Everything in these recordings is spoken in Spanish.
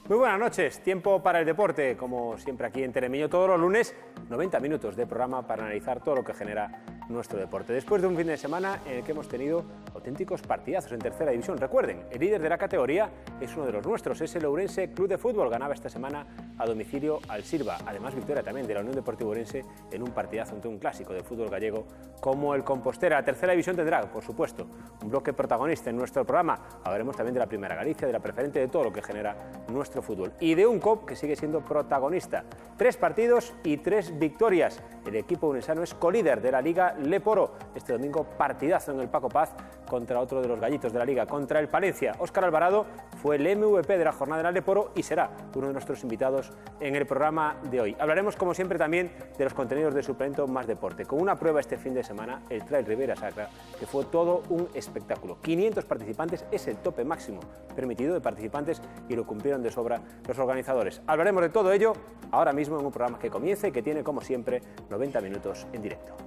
Muy buenas noches, tiempo para el deporte, como siempre aquí en Telemiño, todos los lunes, 90 minutos de programa para analizar todo lo que genera nuestro deporte. Después de un fin de semana en el que hemos tenido auténticos partidazos en tercera división. Recuerden, el líder de la categoría es uno de los nuestros, es el Ourense Club de Fútbol. Ganaba esta semana a domicilio al Silva. Además, victoria también de la Unión Deportiva Ourense en un partidazo ante un clásico de fútbol gallego como el Compostela. La tercera división tendrá, por supuesto, un bloque protagonista en nuestro programa. Hablaremos también de la Primera Galicia, de la preferente, de todo lo que genera nuestro fútbol. Y de un COP que sigue siendo protagonista. 3 partidos y 3 victorias. El equipo urensano es colíder de la Liga Leporo. Este domingo partidazo en el Paco Paz contra otro de los gallitos de la Liga, contra el Palencia. Óscar Alvarado fue el MVP de la jornada de la Leporo y será uno de nuestros invitados en el programa de hoy. Hablaremos, como siempre, también de los contenidos de Suplemento Más Deporte, con una prueba este fin de semana, el Trail Ribera Sacra, que fue todo un espectáculo. 500 participantes es el tope máximo permitido de participantes y lo cumplieron de sobra los organizadores. Hablaremos de todo ello ahora mismo en un programa que comienza y que tiene, como siempre, 90 minutos en directo.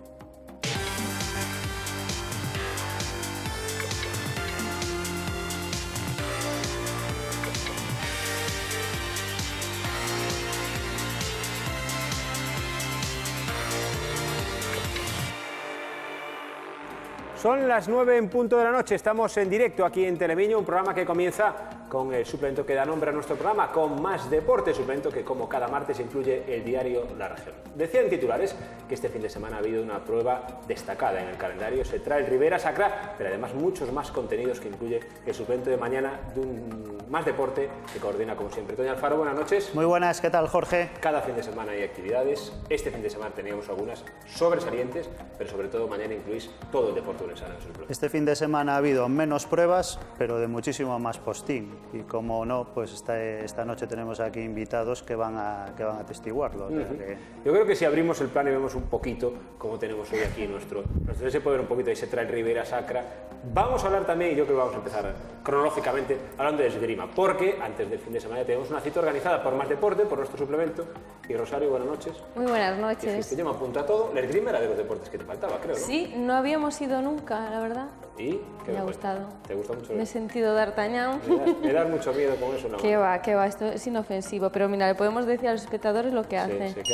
Son las 9 en punto de la noche, estamos en directo aquí en Telemiño, un programa que comienza con el suplemento que da nombre a nuestro programa, con Más Deporte, suplemento que como cada martes incluye el diario La Región. Decía en titulares que este fin de semana ha habido una prueba destacada en el calendario, se trae el Ribera Sacra, pero además muchos más contenidos que incluye el suplemento de mañana de un Más Deporte que coordina como siempre. Toño Alfaro, buenas noches. Muy buenas, ¿qué tal, Jorge? Cada fin de semana hay actividades, este fin de semana teníamos algunas sobresalientes, pero sobre todo mañana incluís todo el deporte urensano. Este fin de semana ha habido menos pruebas, pero de muchísimo más postín. Y como no, pues esta noche tenemos aquí invitados que van a atestiguarlo. Yo creo que si abrimos el plan y vemos un poquito cómo tenemos hoy aquí nuestro se puede ver un poquito, ahí se trae el Ribera Sacra. Vamos a hablar también, y yo creo que vamos a empezar cronológicamente hablando de esgrima, porque antes del fin de semana tenemos una cita organizada por Más Deporte, por nuestro suplemento. Y Rosario, buenas noches. Muy buenas noches. Yo me apunto a todo. La esgrima era de los deportes que te faltaba, creo, ¿no? Sí, no habíamos ido nunca, la verdad. ¿Y? ¿Qué me ha gustado. ¿Te gusta mucho? Me he sentido d'Artagnan. Me das mucho miedo con eso. Qué va, esto es inofensivo. Pero mira, le podemos decir a los espectadores lo que hace. Sí, ¿qué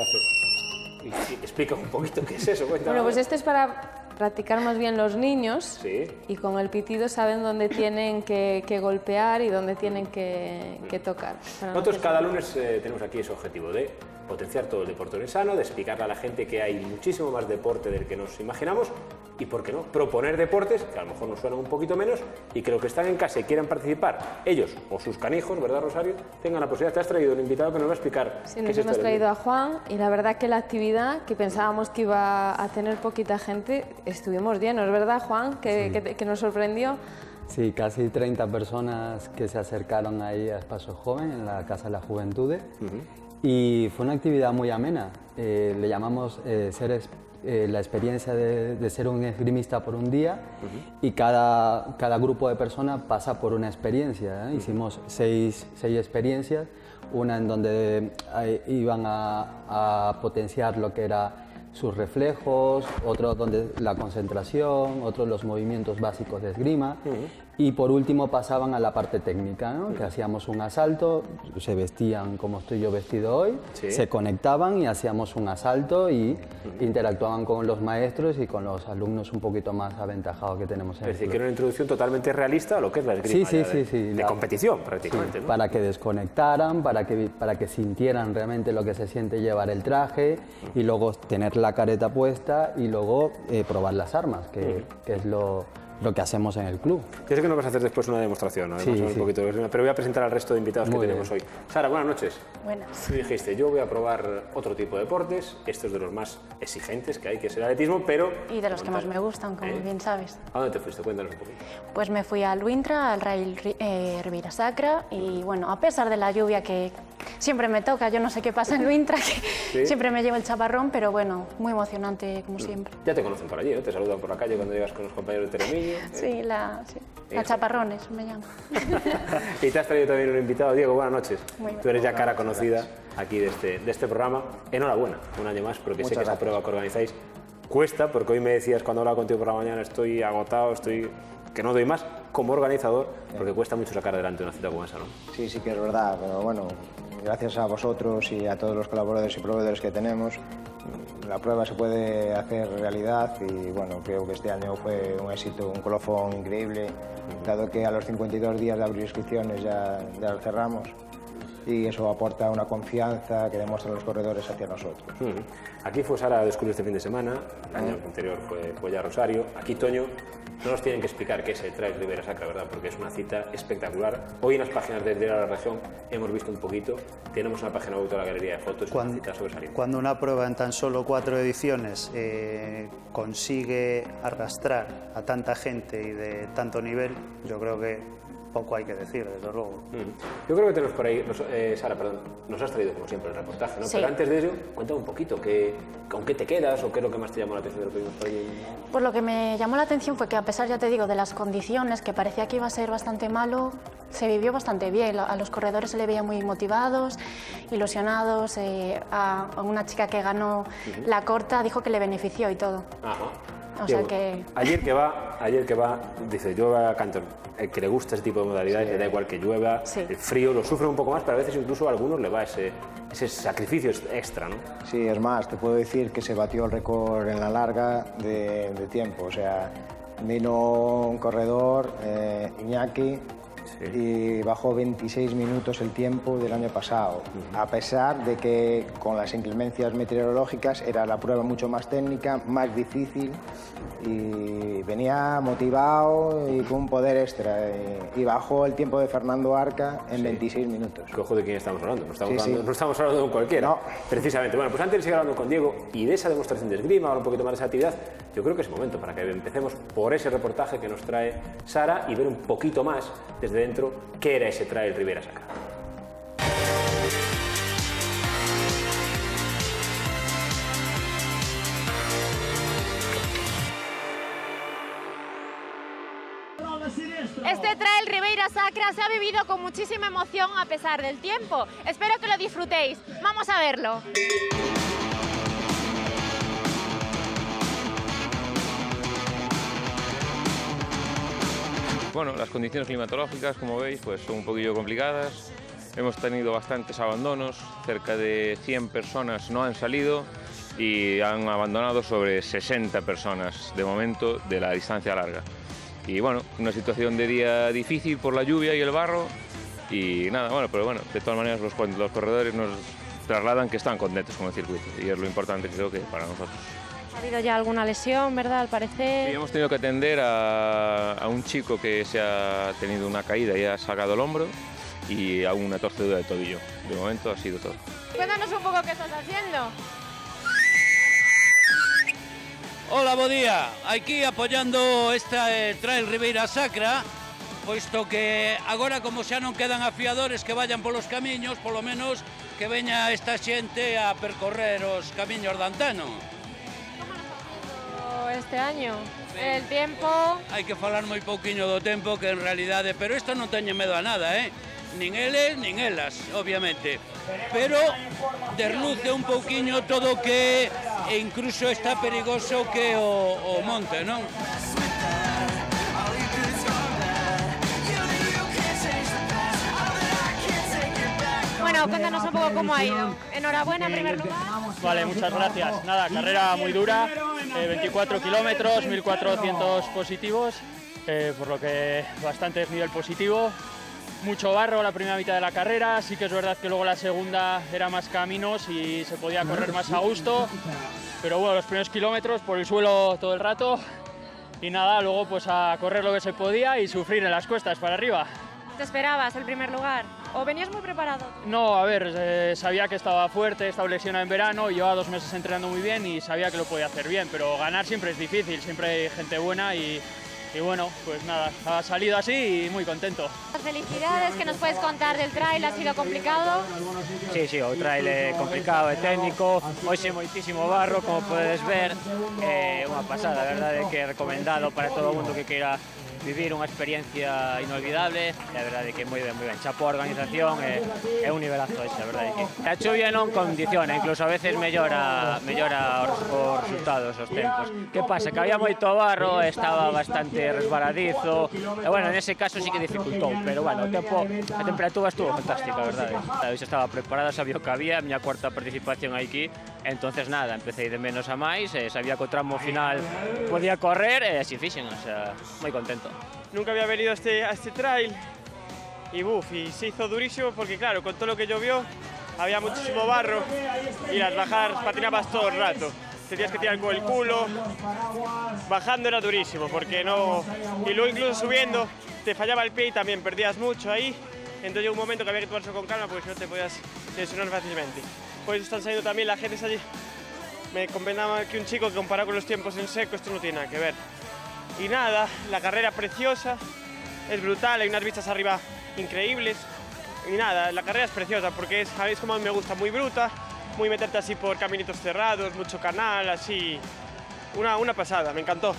haces? Y explica un poquito qué es eso. Cuéntame. Bueno, pues esto es para practicar más bien los niños. Sí. Y con el pitido saben dónde tienen que golpear y dónde tienen que tocar. Nosotros cada lunes tenemos aquí ese objetivo de potenciar todo el deporte urensano, de explicarle a la gente que hay muchísimo más deporte del que nos imaginamos y, ¿por qué no?, proponer deportes que a lo mejor nos suenan un poquito menos y que los que están en casa y quieran participar, ellos o sus canijos, ¿verdad, Rosario?, tengan la posibilidad. Te has traído un invitado que nos va a explicar sí, nos hemos traído a Juan y la verdad que la actividad, que pensábamos que iba a tener poquita gente, estuvimos llenos, ¿verdad, Juan?, que nos sorprendió. Sí, casi 30 personas que se acercaron ahí a Espacio Joven, en la Casa de la Juventud. Y fue una actividad muy amena. Le llamamos la experiencia de ser un esgrimista por un día y cada grupo de personas pasa por una experiencia. Hicimos seis experiencias, una en donde iban a potenciar lo que era sus reflejos, otro donde la concentración, otro los movimientos básicos de esgrima y por último pasaban a la parte técnica, ¿no? Que hacíamos un asalto, se vestían como estoy yo vestido hoy, se conectaban y hacíamos un asalto y interactuaban con los maestros y con los alumnos un poquito más aventajados que tenemos en el club. Es decir, que era una introducción totalmente realista a lo que es la esgrima. De competición prácticamente. ¿No? Para que desconectaran, para que sintieran realmente lo que se siente llevar el traje y luego tener la careta puesta y luego probar las armas, que es lo que hacemos en el club. Yo sé que nos vas a hacer después una demostración, ¿no? Un poquito de esgrima, pero voy a presentar al resto de invitados que tenemos hoy. Sara, buenas noches. Buenas. Tú dijiste, yo voy a probar otro tipo de deportes, estos de los más exigentes que hay, que es el atletismo, pero... Y de los que más me gustan, como bien sabes. ¿A dónde te fuiste? Cuéntanos un poquito. Pues me fui al Wintra, al Trail Ribera Sacra, y bueno, a pesar de la lluvia que siempre me toca, yo no sé qué pasa en Wintra, que siempre me llevo el chaparrón, pero bueno, muy emocionante como siempre. Ya te conocen por allí, ¿no? Te saludan por la calle cuando llegas con los compañeros de Telemiño. Sí, la Chaparrones me llamo. Y te has traído también un invitado, Diego, buenas noches. Tú eres ya cara conocida aquí de este programa. Enhorabuena, un año más, porque sé que esa prueba que organizáis cuesta, porque hoy me decías cuando hablaba contigo por la mañana, estoy agotado, que no doy más. como organizador, porque cuesta mucho sacar adelante una cita como esa, ¿no? Sí, sí que es verdad, pero bueno, gracias a vosotros y a todos los colaboradores y proveedores que tenemos, la prueba se puede hacer realidad y bueno, creo que este año fue un éxito, un colofón increíble, dado que a los 52 días de abrir inscripciones ya lo cerramos. Y eso aporta una confianza que demuestran los corredores hacia nosotros. Aquí fue Sara a descubrir este fin de semana, el año anterior fue ya Rosario. Aquí, Toño, no nos tienen que explicar qué es el Trail Ribera Sacra, ¿verdad? Porque es una cita espectacular. Hoy en las páginas de Diario de la Región hemos visto un poquito, tenemos una página web de la galería de fotos, una cita sobresaliente. Cuando una prueba en tan solo 4 ediciones consigue arrastrar a tanta gente y de tanto nivel, yo creo que poco hay que decir, desde luego. Yo creo que tenemos por ahí, Sara, perdón, nos has traído como siempre el reportaje, ¿no? Sí. Pero antes de ello, cuéntame un poquito, ¿con qué te quedas o qué es lo que más te llamó la atención de lo que vimos por ahí? Pues lo que me llamó la atención fue que a pesar, ya te digo, de las condiciones, que parecía que iba a ser bastante malo, se vivió bastante bien. A los corredores se le veía muy motivados, ilusionados. A una chica que ganó la corta dijo que le benefició y todo. Ajá. O sea que... Ayer que va, dice, yo a Cantor, que le gusta ese tipo de modalidades, le da igual que llueva, el frío, lo sufre un poco más, pero a veces incluso a algunos le va ese sacrificio extra, ¿no? Sí, es más, te puedo decir que se batió el récord en la larga de tiempo, o sea, vino un corredor, Iñaki, y bajó 26 minutos el tiempo del año pasado, a pesar de que con las inclemencias meteorológicas era la prueba mucho más técnica, más difícil, y venía motivado y con un poder extra, y bajó el tiempo de Fernando Arca en 26 minutos. ¿Qué ojo de quién estamos hablando? No estamos hablando de un cualquiera. No. Precisamente. Bueno, pues antes de seguir hablando con Diego y de esa demostración de esgrima, ahora un poquito más de esa actividad, yo creo que es el momento para que empecemos por ese reportaje que nos trae Sara y ver un poquito más desde dentro qué era ese Trail Ribera Sacra. Este Trail Ribeira Sacra se ha vivido con muchísima emoción a pesar del tiempo. Espero que lo disfrutéis. Vamos a verlo. Bueno, las condiciones climatológicas, como veis, pues son un poquillo complicadas. Hemos tenido bastantes abandonos, cerca de 100 personas no han salido y han abandonado sobre 60 personas de momento de la distancia larga. Y bueno, una situación de día difícil por la lluvia y el barro y nada, bueno, pero bueno, de todas maneras los corredores nos trasladan que están contentos con el circuito y es lo importante creo que para nosotros. Ha habido ya alguna lesión, ¿verdad? Al parecer. Sí, hemos tenido que atender a un chico que se ha tenido una caída y ha sacado el hombro y a una torcedura de tobillo. De momento ha sido todo. Cuéntanos un poco qué estás haciendo. Hola, bo día. Aquí apoyando esta Trail Ribeira Sacra, posto que agora como xa non quedan afiadores que vayan polos camiños, polo menos que veña esta xente a percorrer os camiños de antano. Como nos está haciendo este año? El tiempo... Hai que falar moi pouquiño do tempo que en realidade, pero isto non teñe medo a nada, nin eles, nin elas, obviamente. Pero desluce un pouquiño todo que e incluso está perigoso que o monte, non? Bueno, cuéntanos un poco cómo ha ido. Enhorabuena en primer lugar. Vale, muchas gracias. Nada, carrera muy dura, 24 kilómetros, 1400 positivos, por lo que bastante desnivel positivo. Mucho barro la primera mitad de la carrera, sí que es verdad que luego la segunda era más caminos y se podía correr más a gusto, pero bueno, los primeros kilómetros por el suelo todo el rato y nada, luego pues a correr lo que se podía y sufrir en las cuestas para arriba. ¿Te esperabas el primer lugar? ¿O venías muy preparado? No, a ver, sabía que estaba fuerte, estaba lesionado en verano, llevaba 2 meses entrenando muy bien y sabía que lo podía hacer bien, pero ganar siempre es difícil, siempre hay gente buena y bueno, pues nada, ha salido así y muy contento. Felicidades, ¿qué nos puedes contar del trail? ¿Ha sido complicado? Sí, o trail é complicado, é técnico, hoxe moitísimo barro, como podes ver, unha pasada, a verdade é que é recomendado para todo o mundo que queira vivir unha experiencia inolvidable, e a verdade que moi ben, chapó a organización, é un nivelazo ese, a verdade que... A chuvia non condiciona, incluso a veces mellora os resultados, os tempos. Que pasa? Que había moito barro, estaba bastante resbaladizo, e bueno, nese caso sí que dificultou, pero bueno, a temperatura estuvo fantástica, a verdade. Eu xa estaba preparada, sabía o que había, a miña cuarta participación aquí, entonces nada, empecé de menos a máis, sabía que o tramo final podía correr, e así fixen, o sea, moi contento. Nunca había venido a este trail y se hizo durísimo porque claro, con todo lo que llovió había muchísimo barro y las bajadas patinabas todo el rato. Tenías que tirar con el culo, bajando era durísimo porque no... Y luego incluso subiendo te fallaba el pie y también perdías mucho ahí. Entonces llegó un momento que había que tomarse con calma porque si no te podías lesionar fácilmente. Por eso están saliendo también la gente allí. Me comentaba que un chico que comparado con los tiempos en seco esto no tiene nada que ver. Y nada, la carrera preciosa, es brutal, hay unas vistas arriba increíbles. Y nada, la carrera es preciosa porque sabéis cómo me gusta, muy bruta, muy meterte así por caminitos cerrados, mucho canal, así. Una pasada, me encantó.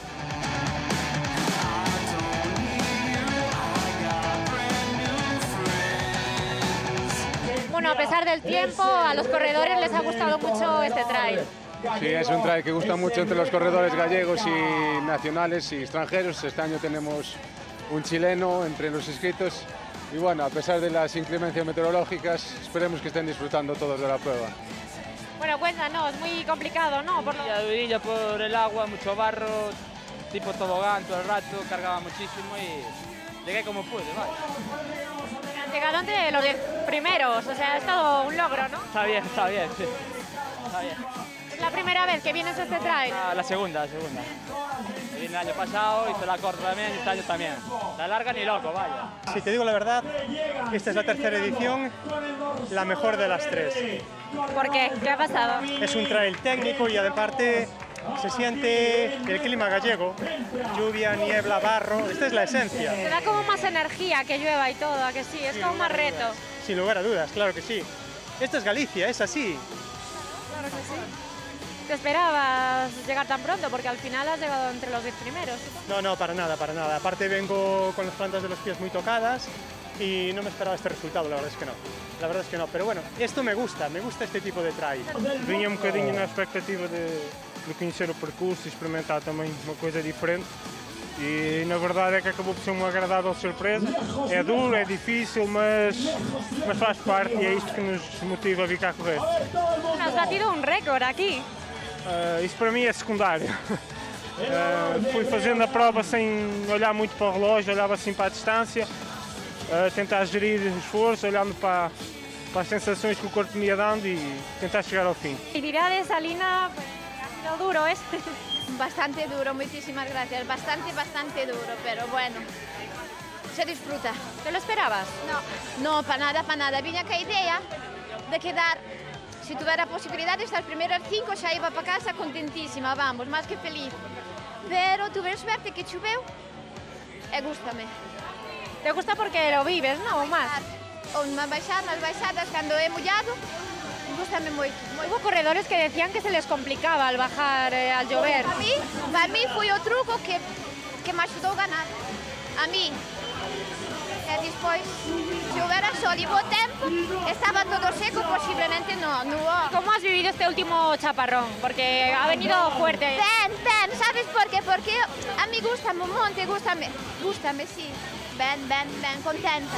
Bueno, a pesar del tiempo, a los corredores les ha gustado mucho este trail. Sí, es un trail que gusta mucho entre los corredores gallegos y nacionales y extranjeros. Este año tenemos un chileno entre los inscritos y bueno, a pesar de las inclemencias meteorológicas, esperemos que estén disfrutando todos de la prueba. Bueno, cuéntanos, muy complicado, ¿no? Durilla por el agua, mucho barro, tipo tobogán todo el rato, cargaba muchísimo y llegué como pude, vale. Llegaron entre los 10 primeros, o sea, es todo un logro, ¿no? Está bien, sí. Está bien. ¿Es la primera vez que vienes a este trail? La segunda. Vine el año pasado, hice la corta también y este año también. La larga ni loco, vaya. Si te digo la verdad, esta es la tercera edición, la mejor de las tres. ¿Por qué? ¿Qué ha pasado? Es un trail técnico y aparte se siente el clima gallego, lluvia, niebla, barro, esta es la esencia. Te da como más energía que llueva y todo, ¿a que sí? Es como más reto. Sin lugar a dudas, claro que sí. Esto es Galicia, es así. Claro que sí. ¿Te esperabas llegar tan pronto? Porque al final has llegado entre los 10 primeros. No, para nada. Aparte vengo con las plantas de los pies muy tocadas y no me esperaba este resultado, la verdad es que no. Pero bueno, esto me gusta este tipo de trail. Vinha bocadinho na expectativa de conhecer o percurso e experimentar também uma coisa diferente. E na verdade é que acabou por ser uma agradável surpresa. É duro, é difícil, mas faz parte e é isto que nos motiva a vir cá correr. Has batido un récord aquí. Isso para mim é secundário. Fui fazendo a prova sem olhar muito para o relógio, olhava assim para a distância, tentar gerir o esforço, olhando para as sensações que o corpo me ia dando e tentar chegar ao fim. Felicidades, Alina, pues, ha sido duro, ¿es? Bastante duro, muchísimas gracias. Bastante duro, pero bueno, se disfruta. ¿Te lo esperabas? No, para nada. Vine con la idea de quedar, si tuviera posibilidad de estar primero al 5, ya iba para casa contentísima, vamos, más que feliz. Pero tuve suerte que choveu e gústame. ¿Te gusta porque lo vives, no? ¿O más? Nas baixadas, cando é mollado, gústame moito. Hubo corredores que decían que se les complicaba al bajar, al llover. Para mí foi o truco que me axudou a ganar. A mí. E despois, se houbera sol e bo tempo, estaba todo seco, posiblemente no. ¿Cómo has vivido este último chaparrón? Porque ha venido fuerte. Ben, sabes por qué? Porque a mí gústame un monte, gústame, sí. Ben, contenta.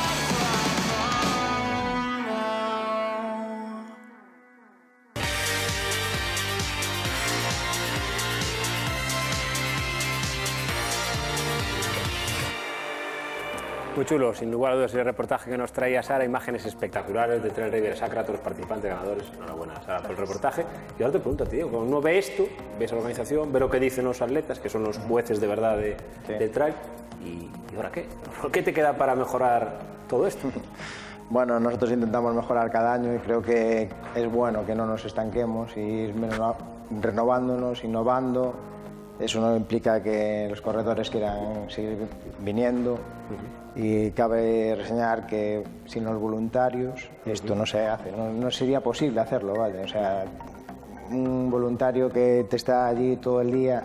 Muy chulo, sin lugar a dudas, el reportaje que nos traía Sara, imágenes espectaculares de Trail Riviera Sacra, todos los participantes ganadores. Enhorabuena, Sara, por el reportaje. Y ahora te pregunto, tío, cuando uno ve esto, ves a la organización, ve lo que dicen los atletas, que son los jueces de verdad de trail, ¿y ahora qué? ¿Por qué te queda para mejorar todo esto? Bueno, nosotros intentamos mejorar cada año y creo que es bueno que no nos estanquemos y ir renovándonos, innovando. Eso no implica que los corredores quieran seguir viniendo y cabe reseñar que sin los voluntarios esto no se hace, no sería posible hacerlo, ¿vale? O sea, un voluntario que te está allí todo el día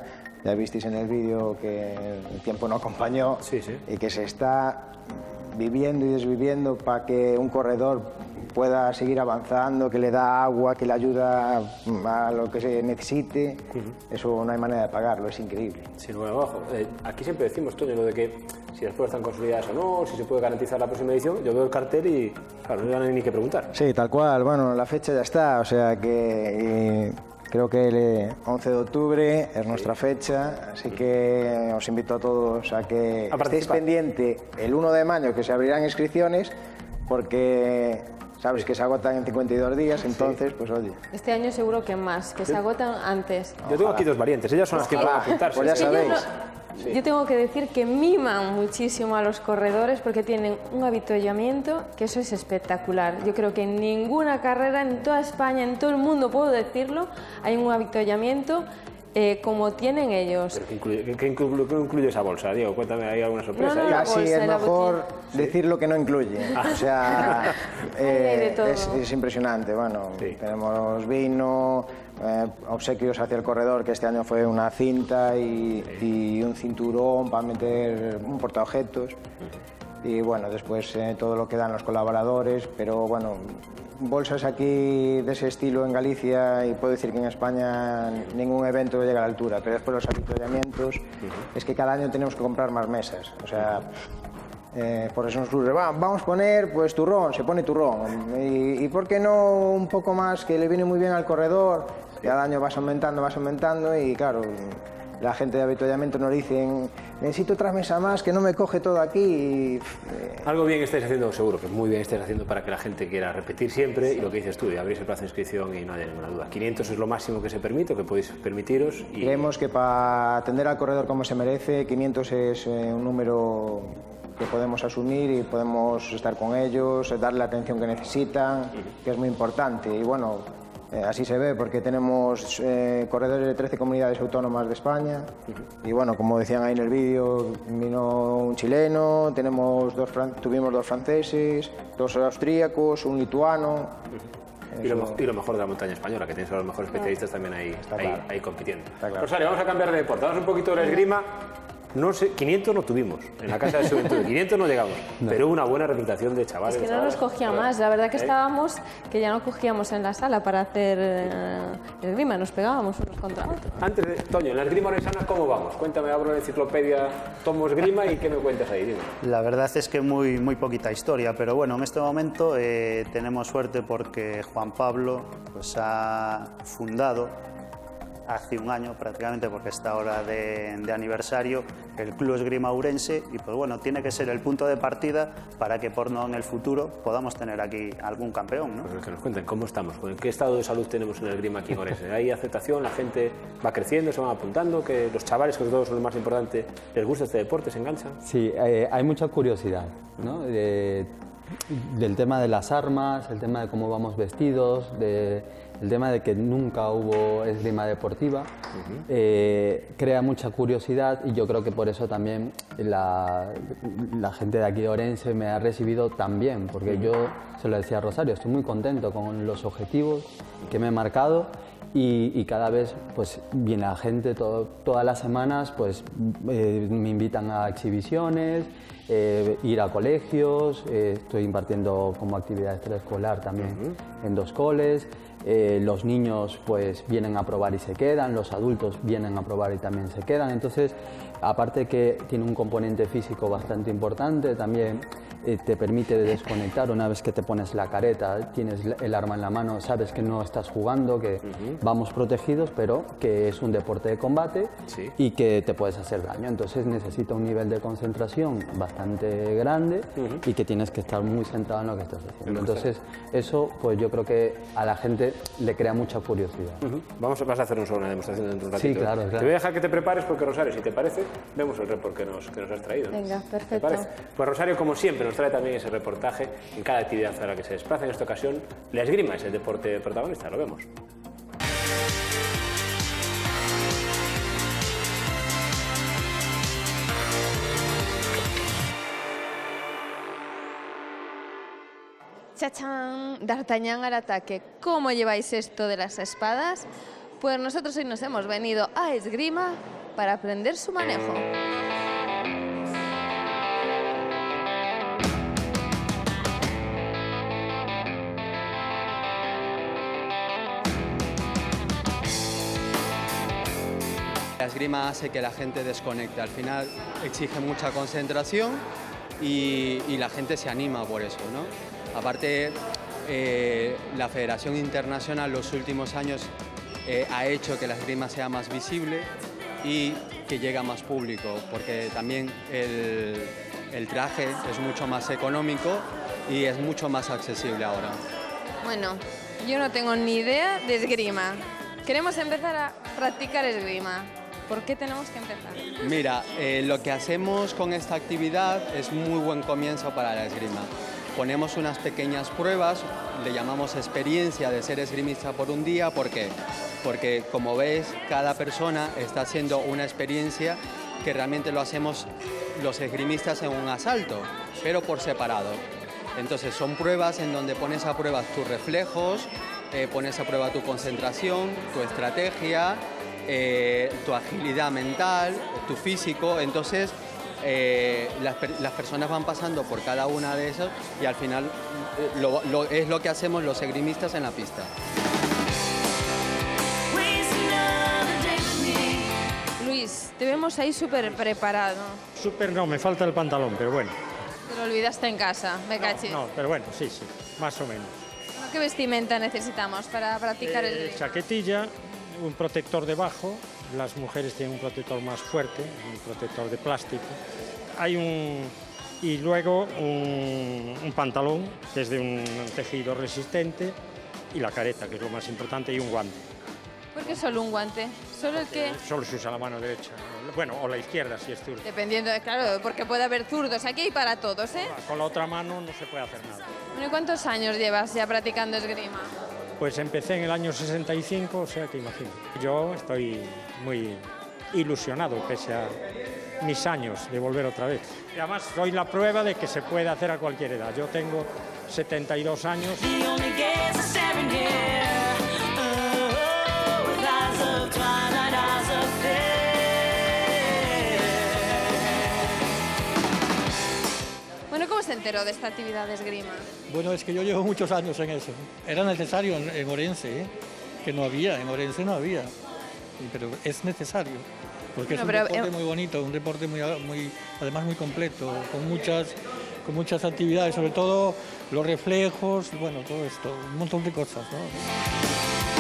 ya visteis en el vídeo que el tiempo no acompañó y que se está viviendo y desviviendo para que un corredor pueda seguir avanzando, que le da agua, que le ayuda a lo que se necesite. Eso no hay manera de pagarlo, es increíble. Sin lugar a dudas. Aquí siempre decimos, Toño, lo de que si las pruebas están consolidadas o no, si se puede garantizar la próxima edición. Yo veo el cartel y, claro, no hay ni que preguntar. Sí, tal cual. Bueno, la fecha ya está, o sea que creo que el 11 de octubre es nuestra fecha, así que os invito a todos a que estéis pendiente el 1 de mayo, que se abrirán inscripciones, porque sabes que se agotan en 52 días, entonces, pues oye. Este año seguro que más, que se agotan antes. Yo tengo aquí dos variantes, ellas son las que pueden apuntarse. Pues ya sabéis. Yo tengo que decir que miman muchísimo a los corredores porque tienen un avituallamiento que eso es espectacular. Yo creo que en ninguna carrera, en toda España, en todo el mundo, puedo decirlo, hay un avituallamiento como tienen ellos. ¿Pero qué incluye esa bolsa, Diego? Cuéntame, ¿hay alguna sorpresa? No, Casi es mejor decir lo que no incluye. O sea, es impresionante. Bueno, tenemos vino, obsequios hacia el corredor, que este año fue una cinta y un cinturón para meter un portaobjetos. Y bueno, después todo lo que dan los colaboradores, pero bueno, bolsas aquí de ese estilo en Galicia, y puedo decir que en España ningún evento llega a la altura, pero después los avituallamientos es que cada año tenemos que comprar más mesas, o sea, por eso nos surge, vamos a poner pues turrón, se pone turrón, y ¿por qué no un poco más, que le viene muy bien al corredor? Cada año vas aumentando y claro, la gente de avituallamiento nos dicen, necesito otra mesa más, que no me coge todo aquí. Algo bien estáis haciendo, seguro que muy bien estáis haciendo para que la gente quiera repetir siempre, y lo que dices tú, y abrís el plazo de inscripción y no haya ninguna duda. 500 es lo máximo que se permite, o que podéis permitiros. Y creemos que para atender al corredor como se merece, 500 es un número que podemos asumir y podemos estar con ellos, darle la atención que necesitan, que es muy importante. Y bueno, así se ve, porque tenemos corredores de 13 comunidades autónomas de España. Y bueno, como decían ahí en el vídeo, vino un chileno, tuvimos dos franceses, dos austríacos, un lituano. Y lo mejor de la montaña española, que tienes a los mejores especialistas también ahí compitiendo. Rosario, vamos a cambiar de deporte. Vamos un poquito de la esgrima. No sé, 500 no tuvimos en la Casa de Juventud, 500 no llegamos, pero una buena representación de chavales. Es que no nos cogía más, la verdad que estábamos, que ya no cogíamos en la sala para hacer esgrima, nos pegábamos unos contra otros. Antes de, Toño, en la esgrima oresana, ¿cómo vamos? Cuéntame, abro la enciclopedia, tomo esgrima y ¿qué me cuentas ahí? Dime. La verdad es que muy poquita historia, pero bueno, en este momento tenemos suerte porque Juan Pablo pues, ha fundado hace un año prácticamente, porque está ahora de aniversario, el Club Esgrima Ourense, y pues bueno, tiene que ser el punto de partida para que por no en el futuro podamos tener aquí algún campeón, ¿no? Pues que nos cuenten cómo estamos, ¿en qué estado de salud tenemos en el esgrima aquí en Ourense? ¿Hay aceptación? ¿La gente va creciendo, se van apuntando? ¿Que los chavales, que todos son lo más importante, les gusta este deporte, se enganchan? Sí, hay mucha curiosidad, ¿no? Del tema de las armas, el tema de cómo vamos vestidos, el tema de que nunca hubo esgrima deportiva, crea mucha curiosidad, y yo creo que por eso también la gente de aquí de Ourense me ha recibido tan bien, porque yo se lo decía a Rosario, estoy muy contento con los objetivos que me he marcado, y cada vez pues viene la gente, todas las semanas pues me invitan a exhibiciones, ir a colegios, estoy impartiendo como actividad extraescolar también en 2 coles. Los niños pues vienen a probar y se quedan, los adultos vienen a probar y también se quedan, entonces aparte que tiene un componente físico bastante importante, también te permite desconectar una vez que te pones la careta, tienes el arma en la mano, sabes que no estás jugando, que vamos protegidos, pero que es un deporte de combate y que te puedes hacer daño, entonces necesita un nivel de concentración bastante grande y que tienes que estar muy centrado en lo que estás haciendo, entonces eso pues yo creo que a la gente le crea mucha curiosidad. Vas a hacer una demostración dentro de un ratito. Sí, claro. Te voy a dejar que te prepares porque, Rosario, si te parece, vemos el report que nos has traído, ¿no? Venga, perfecto. ¿Te parece? Pues Rosario, como siempre, nos trae también ese reportaje en cada actividad a la que se desplaza. En esta ocasión, la esgrima es el deporte protagonista, lo vemos. Chachán, D'Artagnan al ataque. ¿Cómo lleváis esto de las espadas? Pues nosotros hoy nos hemos venido a esgrima para aprender su manejo. La esgrima hace que la gente desconecte, al final exige mucha concentración y la gente se anima por eso, ¿no? Aparte, la Federación Internacional los últimos años ha hecho que la esgrima sea más visible y que llegue a más público, porque también el traje es mucho más económico y es mucho más accesible ahora. Bueno, yo no tengo ni idea de esgrima. Queremos empezar a practicar esgrima. ¿Por qué tenemos que empezar? Mira, lo que hacemos con esta actividad es muy buen comienzo para la esgrima. Ponemos unas pequeñas pruebas, le llamamos experiencia de ser esgrimista por un día. ¿Por qué? Porque, como ves, cada persona está haciendo una experiencia que realmente lo hacemos los esgrimistas en un asalto, pero por separado. Entonces, son pruebas en donde pones a prueba tus reflejos, pones a prueba tu concentración, tu estrategia, tu agilidad mental, tu físico. Entonces las personas van pasando por cada una de esas y al final es lo que hacemos los esgrimistas en la pista. Luis, te vemos ahí súper preparado. Súper no, me falta el pantalón, pero bueno. Te lo olvidaste en casa, me cachis. No, pero bueno, sí, más o menos. ¿Qué vestimenta necesitamos para practicar el...? Chaquetilla, un protector debajo, las mujeres tienen un protector más fuerte, un protector de plástico. Y luego un pantalón que es de un tejido resistente y la careta, que es lo más importante, y un guante. ¿Por qué solo un guante? ¿Solo el que...? Solo se usa la mano derecha, bueno, o la izquierda si es zurdo. Dependiendo, claro, porque puede haber zurdos, aquí hay para todos, ¿eh? Con la otra mano no se puede hacer nada. Bueno, ¿cuántos años llevas ya practicando esgrima? Pues empecé en el año 65, o sea que imagino. Yo estoy muy ilusionado, pese a mis años, de volver otra vez. Y además soy la prueba de que se puede hacer a cualquier edad. Yo tengo 72 años. Bueno, ¿cómo se enteró de esta actividad de esgrima? Bueno, es que yo llevo muchos años en eso. Era necesario en Orense, que no había, en Orense no había, pero es necesario, porque es un deporte muy bonito, un deporte además muy completo, con muchas actividades, sobre todo los reflejos, bueno, todo esto, un montón de cosas, ¿no?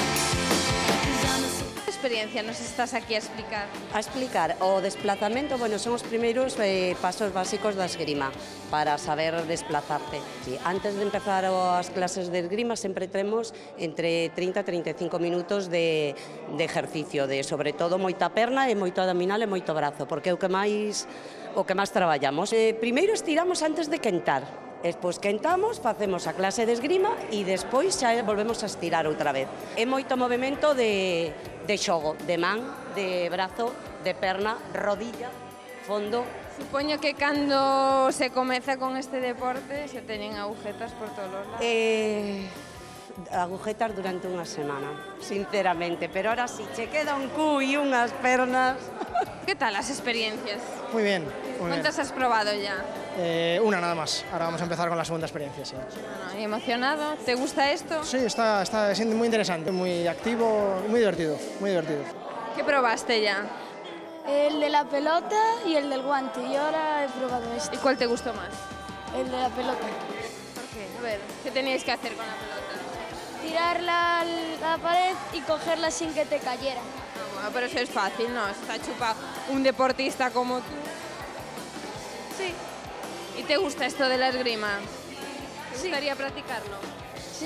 ¿Qué experiencia nos estás aquí a explicar? A explicar o desplazamento, bueno, son os primeiros pasos básicos da esgrima para saber desplazarte. Sí, antes de empezar as clases de esgrima sempre temos entre 30 e 35 minutos de ejercicio, de sobre todo moita perna e moito abdominal e moito brazo, porque é o que máis traballamos. Primeiro estiramos antes de quentar. Despois quentamos, facemos a clase de esgrima e despois xa volvemos a estirar outra vez. É moito movimento de xogo, de man, de brazo, de perna, rodilla, fondo. Supoño que cando se comeza con este deporte se teñen agujetas por todos os lados. Agujetas durante unha semana, sinceramente, pero ahora sí, che queda un cu e unhas pernas. ¿Qué tal las experiencias? Muy bien. ¿Cuántas has probado ya? Una nada más. Ahora vamos a empezar con la segunda experiencia, sí. Bueno, ¿y emocionado? ¿Te gusta esto? Sí, está siendo muy interesante, muy activo, muy divertido, muy divertido. ¿Qué probaste ya? El de la pelota y el del guante, y ahora he probado este. ¿Y cuál te gustó más? El de la pelota. ¿Por qué? A ver, ¿qué teníais que hacer con la pelota? Tirarla a la pared y cogerla sin que te cayera. No, bueno, pero eso es fácil, ¿no? Está chupado un deportista como tú. Sí. ¿Y te gusta esto de la esgrima? ¿Te gustaría practicarlo? Sí.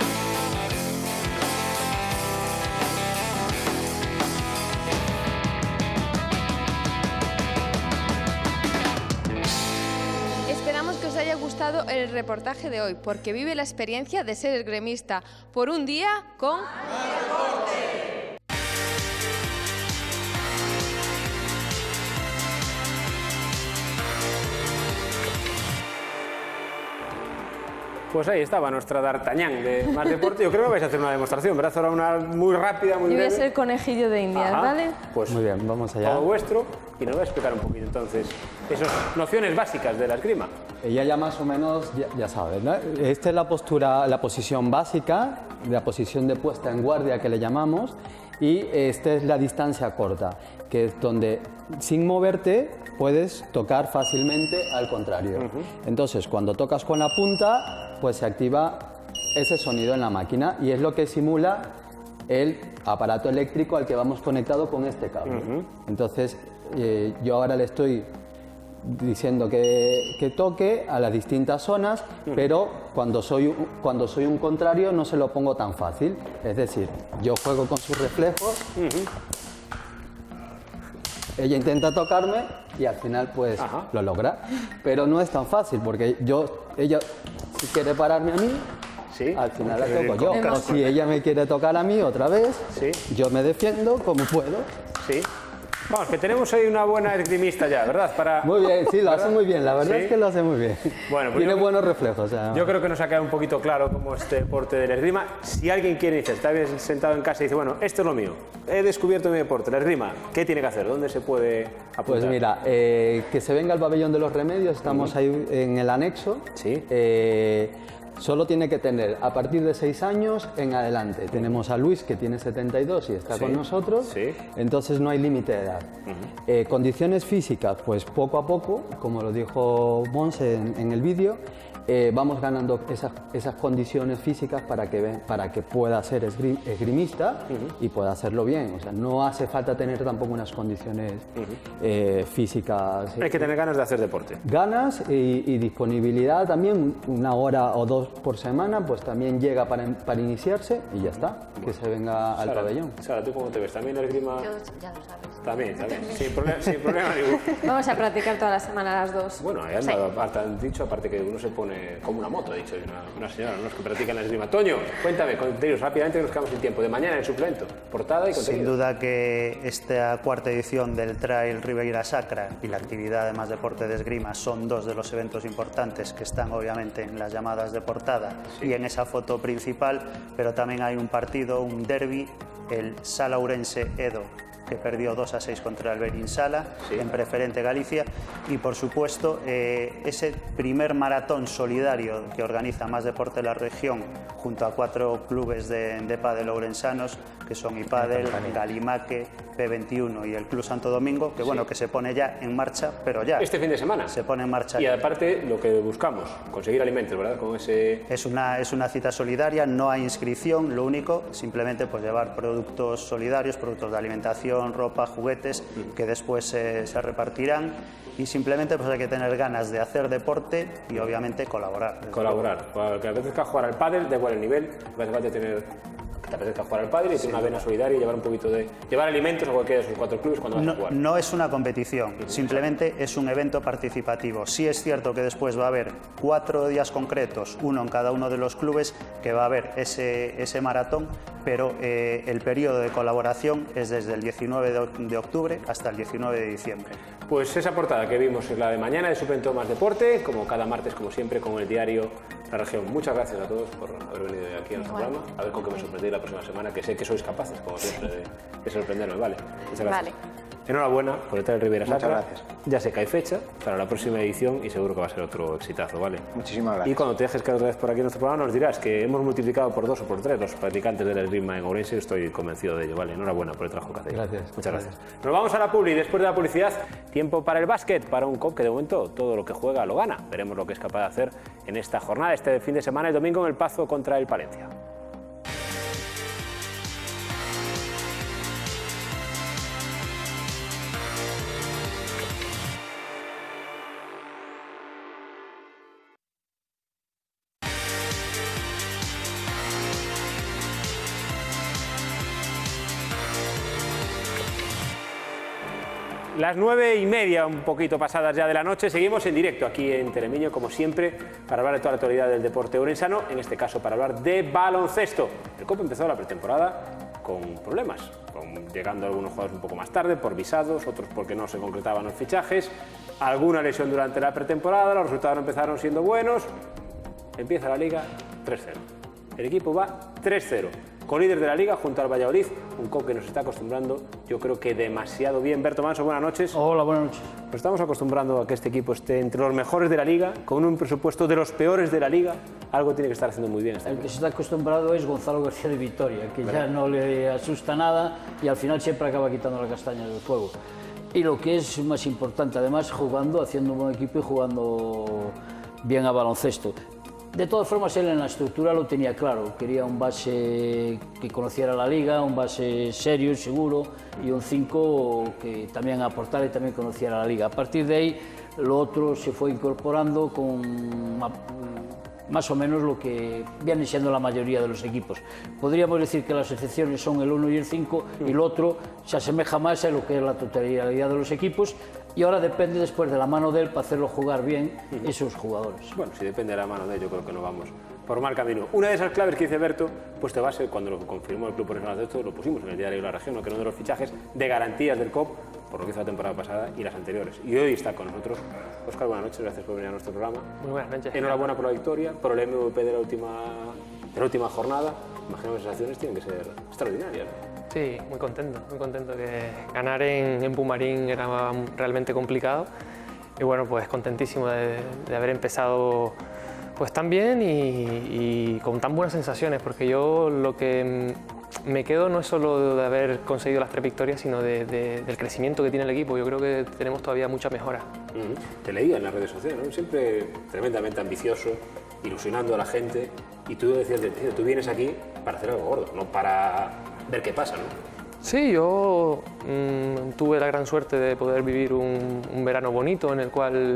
Esperamos que os haya gustado el reportaje de hoy, porque vive la experiencia de ser esgrimista por un día con... Pues ahí estaba nuestra D'Artagnan de Más Deporte. Yo creo que vais a hacer una demostración, ¿verdad? Ahora una muy rápida, muy breve. Yo voy a ser el conejillo de Indias, ¿vale? Pues muy bien, vamos allá. Todo vuestro, y nos va a explicar un poquito entonces esas nociones básicas de la esgrima. Ella ya más o menos ya sabe, ¿no? Esta es la postura, la posición básica, la posición de puesta en guardia que le llamamos, y esta es la distancia corta, que es donde sin moverte puedes tocar fácilmente al contrario. Entonces, cuando tocas con la punta, pues se activa ese sonido en la máquina y es lo que simula el aparato eléctrico al que vamos conectado con este cable. Entonces, yo ahora le estoy diciendo que toque a las distintas zonas, pero cuando soy un contrario no se lo pongo tan fácil. Es decir, yo juego con sus reflejos, ella intenta tocarme y al final pues lo logra. Pero no es tan fácil porque ella si quiere pararme a mí, al final la toco yo. O si ella me quiere tocar a mí otra vez, yo me defiendo como puedo. Vamos, que tenemos ahí una buena esgrimista ya, ¿verdad? Muy bien, sí, lo hace muy bien, la verdad es que lo hace muy bien. Bueno, pues tiene buenos reflejos. Yo creo que nos ha quedado un poquito claro cómo es este deporte de la esgrima. Si alguien quiere iniciar, está bien sentado en casa y dice, bueno, esto es lo mío, he descubierto mi deporte, la esgrima, ¿qué tiene que hacer? ¿Dónde se puede apuntar? Pues mira, que se venga al pabellón de los Remedios, estamos ahí en el anexo. Solo tiene que tener a partir de 6 años en adelante. Tenemos a Luis, que tiene 72 y está con nosotros, entonces no hay límite de edad. Condiciones físicas, pues poco a poco, como lo dijo Monse en el vídeo, vamos ganando esas condiciones físicas para que pueda ser esgrimista y pueda hacerlo bien. O sea, no hace falta tener tampoco unas condiciones físicas. Hay que tener ganas de hacer deporte. Ganas y disponibilidad también, 1 hora o 2 por semana, pues también llega para iniciarse y ya está, que se venga al pabellón. Sara, ¿tú cómo te ves? ¿También la esgrima? Yo ya lo sabes. También, sin problema ningún. Vamos a practicar toda la semana las dos. Bueno, han dicho, aparte que uno se pone como una moto, ha dicho una señora, unos que practican la esgrima. Toño, cuéntame, contenidos rápidamente que nos quedamos sin tiempo. De mañana en suplemento, portada y contenido. Sin duda que esta 4ª edición del Trail Ribeira Sacra y la actividad de Más Deporte de Esgrima son 2 de los eventos importantes que están obviamente en las llamadas de portada y en esa foto principal, pero también hay un partido, un derbi, el Sala Ourense Edo, que perdió 2-6 contra el Berín Sala en Preferente Galicia, y por supuesto ese primer maratón solidario que organiza Más Deporte de la región junto a 4 clubes de pádel ourensanos, que son iPádel, Galimaque, P21 y el Club Santo Domingo, que bueno, que se pone ya en marcha, pero ya este fin de semana se pone en marcha. Y aparte lo que buscamos, conseguir alimentos, ¿verdad? Con ese... es una cita solidaria, no hay inscripción, lo único simplemente pues llevar productos solidarios, productos de alimentación, ropa, juguetes, que después se repartirán, y simplemente pues hay que tener ganas de hacer deporte y obviamente colaborar. Porque a veces que jugar al pádel, da igual el nivel, a veces tener... te apetezca jugar al pádel y tener una vena solidaria y llevar un poquito de... llevar alimentos a cualquiera de esos 4 clubes cuando vas a jugar. No es una competición, simplemente es un evento participativo. Sí es cierto que después va a haber 4 días concretos, uno en cada uno de los clubes, que va a haber ese maratón, pero el periodo de colaboración es desde el 19 de octubre hasta el 19 de diciembre. Pues esa portada que vimos es la de mañana de Suplemento Más Deporte, como cada martes, como siempre, con el diario La Región. Muchas gracias a todos por haber venido aquí a nuestro programa. A ver con qué me sorprendéis la próxima semana, que sé que sois capaces, como siempre, de sorprenderme. Vale, muchas gracias. Enhorabuena por el Trail Ribeira Sacra. Muchas gracias. Ya sé que hay fecha para la próxima edición y seguro que va a ser otro exitazo, ¿vale? Muchísimas gracias. Y cuando te dejes caer otra vez por aquí en nuestro programa, nos dirás que hemos multiplicado por 2 o por 3 los practicantes de la esgrima en Ourense. Estoy convencido de ello, ¿vale? Enhorabuena por el trabajo que hacéis. Gracias. Muchas gracias. Nos vamos a la publi. Después de la publicidad, tiempo para el básquet, para un COP que de momento todo lo que juega lo gana. Veremos lo que es capaz de hacer en esta jornada, este fin de semana, el domingo en el Pazo contra el Palencia. Las 9:30, un poquito pasadas ya de la noche, seguimos en directo aquí en Telemiño, como siempre, para hablar de toda la actualidad del deporte ourensano, en este caso para hablar de baloncesto. El COP empezó la pretemporada con problemas, llegando algunos jugadores un poco más tarde por visados, otros porque no se concretaban los fichajes, alguna lesión durante la pretemporada, los resultados no empezaron siendo buenos. empieza la Liga 3-0. El equipo va 3-0. Con líder de la Liga junto al Valladolid, un COP que nos está acostumbrando, yo creo que demasiado bien. Berto Manso, buenas noches. Hola, buenas noches. Nos estamos acostumbrando a que este equipo esté entre los mejores de la Liga, con un presupuesto de los peores de la Liga. Algo tiene que estar haciendo muy bien. El que se está acostumbrado es Gonzalo García de Vitoria, que ya no le asusta nada y al final siempre acaba quitando la castaña del fuego. Y lo que es más importante, además, jugando, haciendo un buen equipo y jugando bien a baloncesto. De todas formas, él en la estructura lo tenía claro. Quería un base que conociera la Liga, un base serio, seguro, y un 5 que también aportara y también conociera la Liga. A partir de ahí, lo otro se fue incorporando con más o menos lo que viene siendo la mayoría de los equipos. Podríamos decir que las excepciones son el 1 y el 5, y lo otro se asemeja más a lo que es la totalidad de los equipos, y ahora depende después de la mano de él para hacerlo jugar bien esos jugadores. Bueno, si depende de la mano de él, yo creo que no vamos por mal camino. Una de esas claves que dice Berto, pues te va a ser, cuando lo confirmó el Club Profesional de esto, lo pusimos en el diario de la región, que era uno de los fichajes de garantías del COP, por lo que hizo la temporada pasada y las anteriores. Y hoy está con nosotros. Óscar, buenas noches, gracias por venir a nuestro programa. Muy buenas noches. Enhorabuena por la victoria, por el MVP de la última jornada. Imagino que las sensaciones tienen que ser extraordinarias, ¿no? Sí, muy contento, que ganar en Pumarín era realmente complicado y bueno, pues contentísimo de haber empezado pues tan bien y con tan buenas sensaciones, porque yo lo que me quedo no es solo de haber conseguido las 3 victorias, sino del crecimiento que tiene el equipo. Yo creo que tenemos todavía mucha mejora. Te leía en las redes sociales, ¿no? Siempre tremendamente ambicioso, ilusionando a la gente, y tú decías, tú vienes aquí para hacer algo gordo, no para ver qué pasa, ¿no? Sí, yo tuve la gran suerte de poder vivir un verano bonito en el cual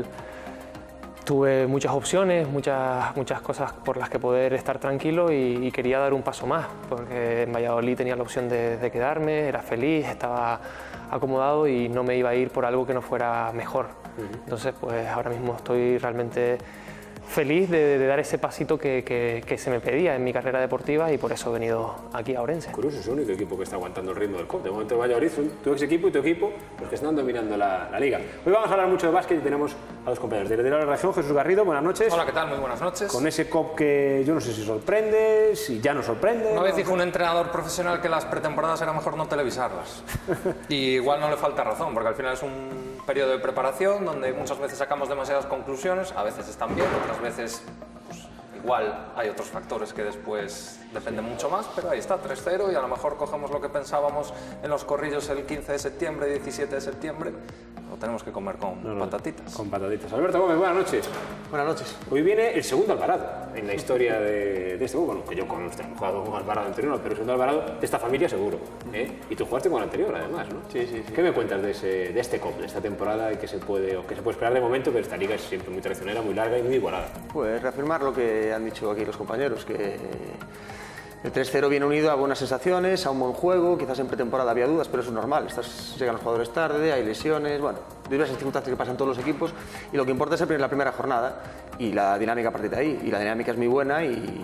tuve muchas opciones, muchas cosas por las que poder estar tranquilo y quería dar un paso más, porque en Valladolid tenía la opción de quedarme, era feliz, estaba acomodado y no me iba a ir por algo que no fuera mejor. Entonces, pues ahora mismo estoy realmente feliz de dar ese pasito que se me pedía en mi carrera deportiva y por eso he venido aquí a Ourense. Curioso, es el único equipo que está aguantando el ritmo del COP. De momento Valladolid, tu ex equipo y tu equipo, los que están dominando la Liga. Hoy vamos a hablar mucho de básquet y tenemos a dos compañeros. Desde la región, Jesús Garrido, buenas noches. Hola, ¿qué tal? Muy buenas noches. Con ese COP que yo no sé si sorprende, si ya no sorprende. Una vez dijo un entrenador profesional que las pretemporadas era mejor no televisarlas. Y igual no le falta razón, porque al final es un periodo de preparación donde muchas veces sacamos demasiadas conclusiones, a veces están bien, otras veces pues, igual hay otros factores que después dependen mucho más, pero ahí está, 3-0 y a lo mejor cogemos lo que pensábamos en los corrillos el 15 de septiembre, 17 de septiembre, lo tenemos que comer con patatitas. Con patatitas. Alberto Gómez, buenas noches. Buenas noches. Hoy viene el segundo Alvarado en la historia de este bueno, que yo conozco, he jugado con Alvarado anterior, pero el segundo Alvarado de esta familia seguro. Y tú jugaste con el anterior, además, ¿no? Sí, sí, sí. ¿Qué me cuentas de este COP, de esta temporada y qué se puede esperar de momento? Que esta liga es siempre muy traicionera, muy larga y muy igualada. Pues reafirmar lo que han dicho aquí los compañeros, que el 3-0 viene unido a buenas sensaciones, a un buen juego, quizás en pretemporada había dudas, pero eso es normal, llegan los jugadores tarde, hay lesiones, bueno, diversas circunstancias que pasan en todos los equipos y lo que importa es la primera jornada y la dinámica a partir de ahí, y la dinámica es muy buena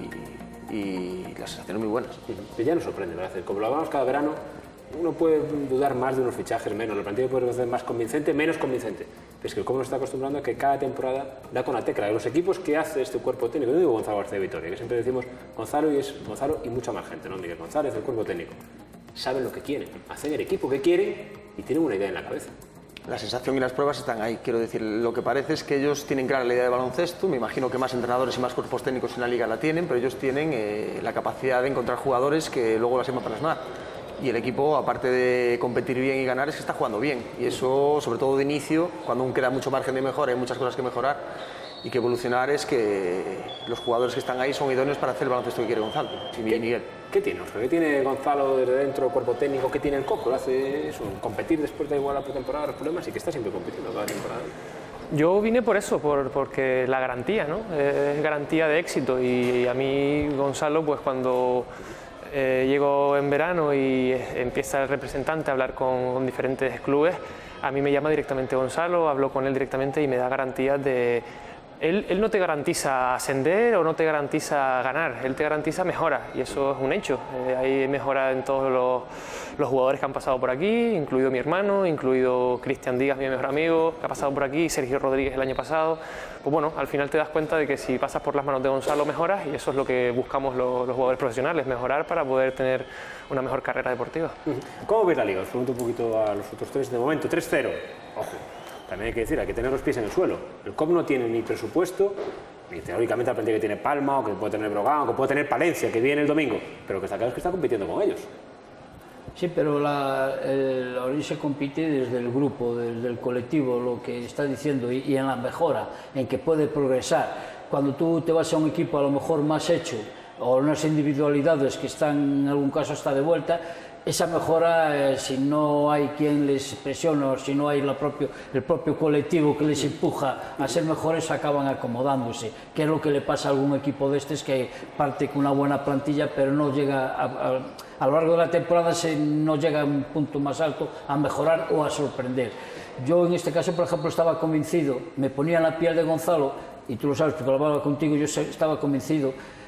y las sensaciones muy buenas. Que ya nos sorprende, ¿verdad? Como lo hablamos cada verano, uno puede dudar más de unos fichajes menos, la plantilla puede ser más convincente, menos convincente. Pero es que el COP nos está acostumbrando a que cada temporada da con la tecla. Los equipos que hace este cuerpo técnico, no digo Gonzalo García de Vitoria, que siempre decimos Gonzalo y es Gonzalo y mucha más gente, ¿no? Miguel González, el cuerpo técnico. Saben lo que quieren, hacen el equipo que quieren y tienen una idea en la cabeza. La sensación y las pruebas están ahí. Quiero decir, lo que parece es que ellos tienen clara la idea de baloncesto. Me imagino que más entrenadores y más cuerpos técnicos en la liga la tienen, pero ellos tienen la capacidad de encontrar jugadores que luego las sepan plasmar. Y el equipo, aparte de competir bien y ganar, es que está jugando bien. Y eso, sobre todo de inicio, cuando aún queda mucho margen de mejora, hay muchas cosas que mejorar y que evolucionar, es que los jugadores que están ahí son idóneos para hacer el baloncesto que quiere Gonzalo y Miguel. ¿Qué tiene, Óscar? ¿Qué tiene Gonzalo desde dentro, cuerpo técnico? ¿Qué tiene el COP? Lo hace eso, competir después de igual la pretemporada, los problemas, y que está siempre compitiendo cada temporada. Yo vine por eso, porque la garantía, ¿no? Es garantía de éxito y a mí Gonzalo, pues cuando llego en verano y empieza el representante a hablar con diferentes clubes, a mí me llama directamente Gonzalo, hablo con él directamente y me da garantías de él no te garantiza ascender o no te garantiza ganar, él te garantiza mejora y eso es un hecho. Hay mejora en todos los jugadores que han pasado por aquí, incluido mi hermano, incluido Cristian Díaz, mi mejor amigo, que ha pasado por aquí, Sergio Rodríguez el año pasado. Pues bueno, al final te das cuenta de que si pasas por las manos de Gonzalo mejoras y eso es lo que buscamos los jugadores profesionales, mejorar para poder tener una mejor carrera deportiva. ¿Cómo ves la Liga? Os pregunto un poquito a los otros tres. De momento, 3-0. Ojo, también hay que decir, hay que tener los pies en el suelo. El COP no tiene ni presupuesto, ni teóricamente la plantilla que tiene Palma, o que puede tener Brogan, o que puede tener Palencia, que viene el domingo, pero que está claro es que está compitiendo con ellos. Sí, pero la Orense compite desde el grupo, desde el colectivo, lo que está diciendo, y en la mejora, en que puede progresar. Cuando tú te vas a un equipo a lo mejor más hecho, o unas individualidades que están en algún caso hasta de vuelta, esa mejora, si no hay quien les presiona, o si no hay el propio colectivo que les empuja a ser mejores, acaban acomodándose, que es lo que le pasa a algún equipo de estos que parte con una buena plantilla, pero no llega a lo largo de la temporada no llega a un punto más alto a mejorar o a sorprender. Yo en este caso, por ejemplo, estaba convencido, me ponía en la piel de Gonzalo, y tú lo sabes porque lo hablaba contigo, yo estaba convencido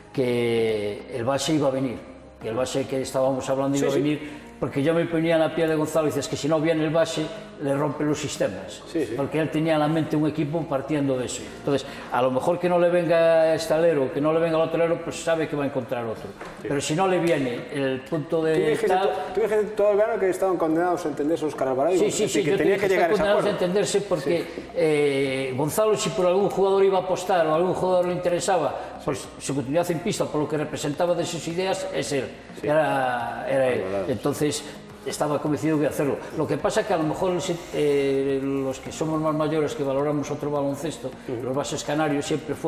que el base iba a venir, que el base que estábamos hablando iba a venir, porque yo me ponía en la piel de Gonzalo y dices que si no viene el base le rompe los sistemas, porque él tenía en la mente un equipo partiendo de eso. Entonces, a lo mejor que no le venga este alero, que no le venga el otro alero, pues sabe que va a encontrar otro. Pero si no le viene el punto de Tú dijiste todo el verano que estaban condenados a entenderse Óscar Alvarado, sí, que tenía que llegar a ese acuerdo. A entenderse porque Gonzalo, si por algún jugador iba a apostar o algún jugador le interesaba, pues su continuidad en pista, por lo que representaba de sus ideas, es él, era él. Entonces, estaba convencido de hacerlo. Lo que pasa es que a lo mejor los que somos más mayores, que valoramos otro baloncesto, los bases canarios siempre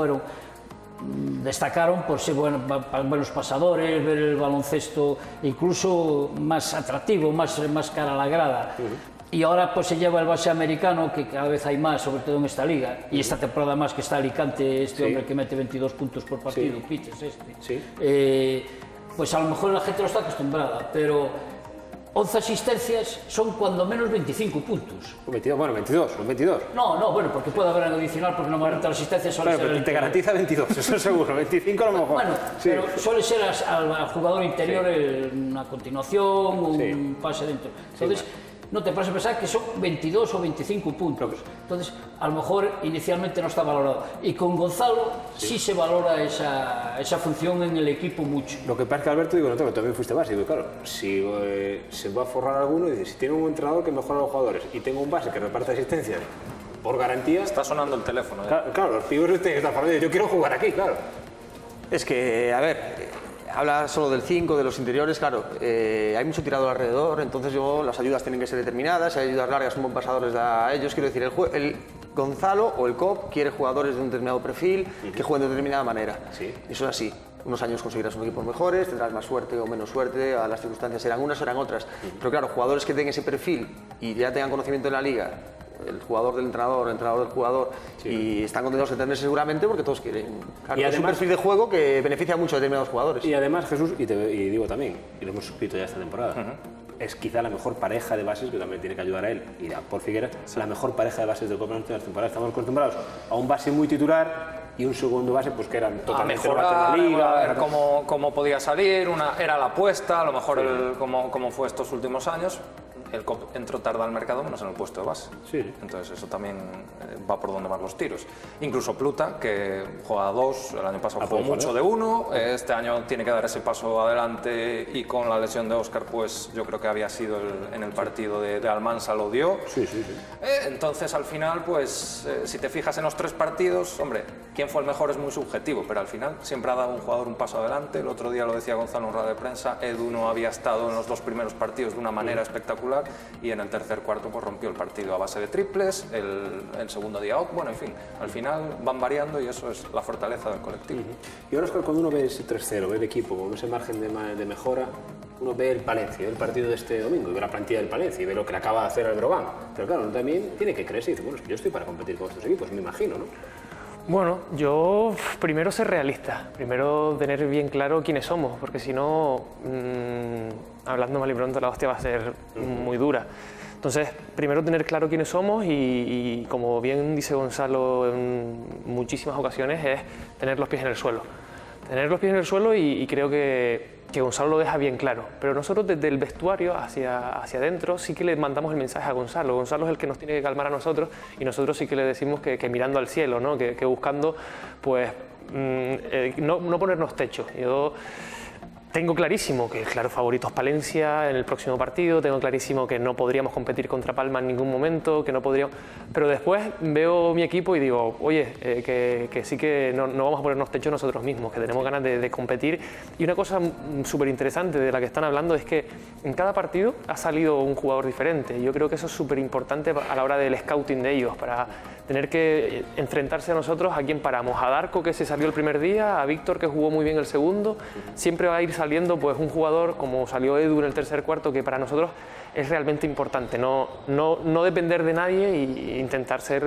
destacaron por ser buenos pasadores, ver el baloncesto incluso más atractivo, más cara a la grada. Y ahora pues se lleva el base americano, que cada vez hay más, sobre todo en esta liga, y esta temporada más que está Alicante, hombre que mete 22 puntos por partido, Piches pues a lo mejor la gente no está acostumbrada, pero 11 asistencias son cuando menos 25 puntos. 22, bueno, 22, son 22. No, bueno, porque puede haber algo adicional, porque no me garantiza la asistencia. Claro, pero te garantiza 22, eso seguro, 25 a lo mejor. Bueno, pero suele ser al jugador interior una continuación, un pase dentro. Entonces, no te pases a pensar que son 22 o 25 puntos. Entonces, a lo mejor inicialmente no está valorado. Y con Gonzalo sí se valora esa función en el equipo mucho. Lo que pasa es que Alberto, digo, no, también fuiste base. Digo, claro, si se va a forrar alguno, dice, si tiene un entrenador que mejora a los jugadores y tengo un base que reparte asistencias por garantía... Está sonando el teléfono. Claro, los pibos tienen que estar formados. Yo quiero jugar aquí, claro. Es que, a ver... Habla solo del 5, de los interiores, claro, hay mucho tirado alrededor, entonces las ayudas tienen que ser determinadas, hay ayudas largas, son pasadores a ellos, quiero decir, el Gonzalo o el COP quiere jugadores de un determinado perfil que jueguen de determinada manera, eso es así. Unos años conseguirás unos equipos mejores, tendrás más suerte o menos suerte, a las circunstancias serán unas o serán otras, pero claro, jugadores que tengan ese perfil y ya tengan conocimiento en la liga, el jugador del entrenador, el entrenador del jugador, y están contentos de entenderse seguramente porque todos quieren. Claro, y además, es un perfil de juego que beneficia mucho a determinados jugadores. Y además, Jesús, y digo también, y lo hemos suscrito ya esta temporada, es quizá la mejor pareja de bases, que también tiene que ayudar a él, y a Paul Figueras, la mejor pareja de bases de Copa en las temporadas. Estamos acostumbrados a un base muy titular y un segundo base pues que eran totalmente mejorar, en la liga, a ver cómo podía salir, era la apuesta, a lo mejor como fue estos últimos años. El COP entró tarde al mercado menos en el puesto de base. Entonces eso también va por donde van los tiros. Incluso Pluta, que juega 2, el año pasado jugó mucho de 1, este año tiene que dar ese paso adelante y con la lesión de Óscar pues yo creo que había sido en el partido de Almansa lo dio. Entonces al final pues si te fijas en los 3 partidos, hombre, quién fue el mejor es muy subjetivo, pero al final siempre ha dado un jugador un paso adelante. El otro día lo decía Gonzalo en rueda de prensa, Edu no había estado en los 2 primeros partidos de una manera espectacular y en el tercer cuarto pues rompió el partido a base de triples, el segundo día bueno, en fin, al final van variando y eso es la fortaleza del colectivo. Y ahora es que cuando uno ve ese 3-0, ve el equipo con ese margen de mejora, uno ve el Palencia, ve el partido de este domingo y ve la plantilla del Palencia y ve lo que le acaba de hacer al Brogan, pero claro, uno también tiene que creerse y dice, bueno, es que yo estoy para competir con estos equipos, me imagino, ¿no? Bueno, yo primero ser realista, primero tener bien claro quiénes somos, porque si no, hablando mal y pronto, la hostia va a ser muy dura. Entonces, primero tener claro quiénes somos y como bien dice Gonzalo en muchísimas ocasiones, es tener los pies en el suelo. Tener los pies en el suelo y creo que Gonzalo lo deja bien claro. Pero nosotros desde el vestuario hacia adentro sí que le mandamos el mensaje a Gonzalo. Gonzalo es el que nos tiene que calmar a nosotros y nosotros sí que le decimos que mirando al cielo, ¿no? que buscando, pues, no ponernos techo. Yo tengo clarísimo que el claro favorito es Palencia en el próximo partido, tengo clarísimo que no podríamos competir contra Palma en ningún momento, que no podríamos... Pero después veo mi equipo y digo, oye, que sí que no vamos a ponernos techo nosotros mismos, que tenemos ganas de competir. Y una cosa súper interesante de la que están hablando es que en cada partido ha salido un jugador diferente. Yo creo que eso es súper importante a la hora del scouting de ellos, para tener que enfrentarse a nosotros, a quién paramos, a Darko, que se salió el primer día, a Víctor, que jugó muy bien el segundo. Siempre va a ir saliendo pues un jugador como salió Edu en el tercer cuarto, que para nosotros es realmente importante, no depender de nadie e intentar ser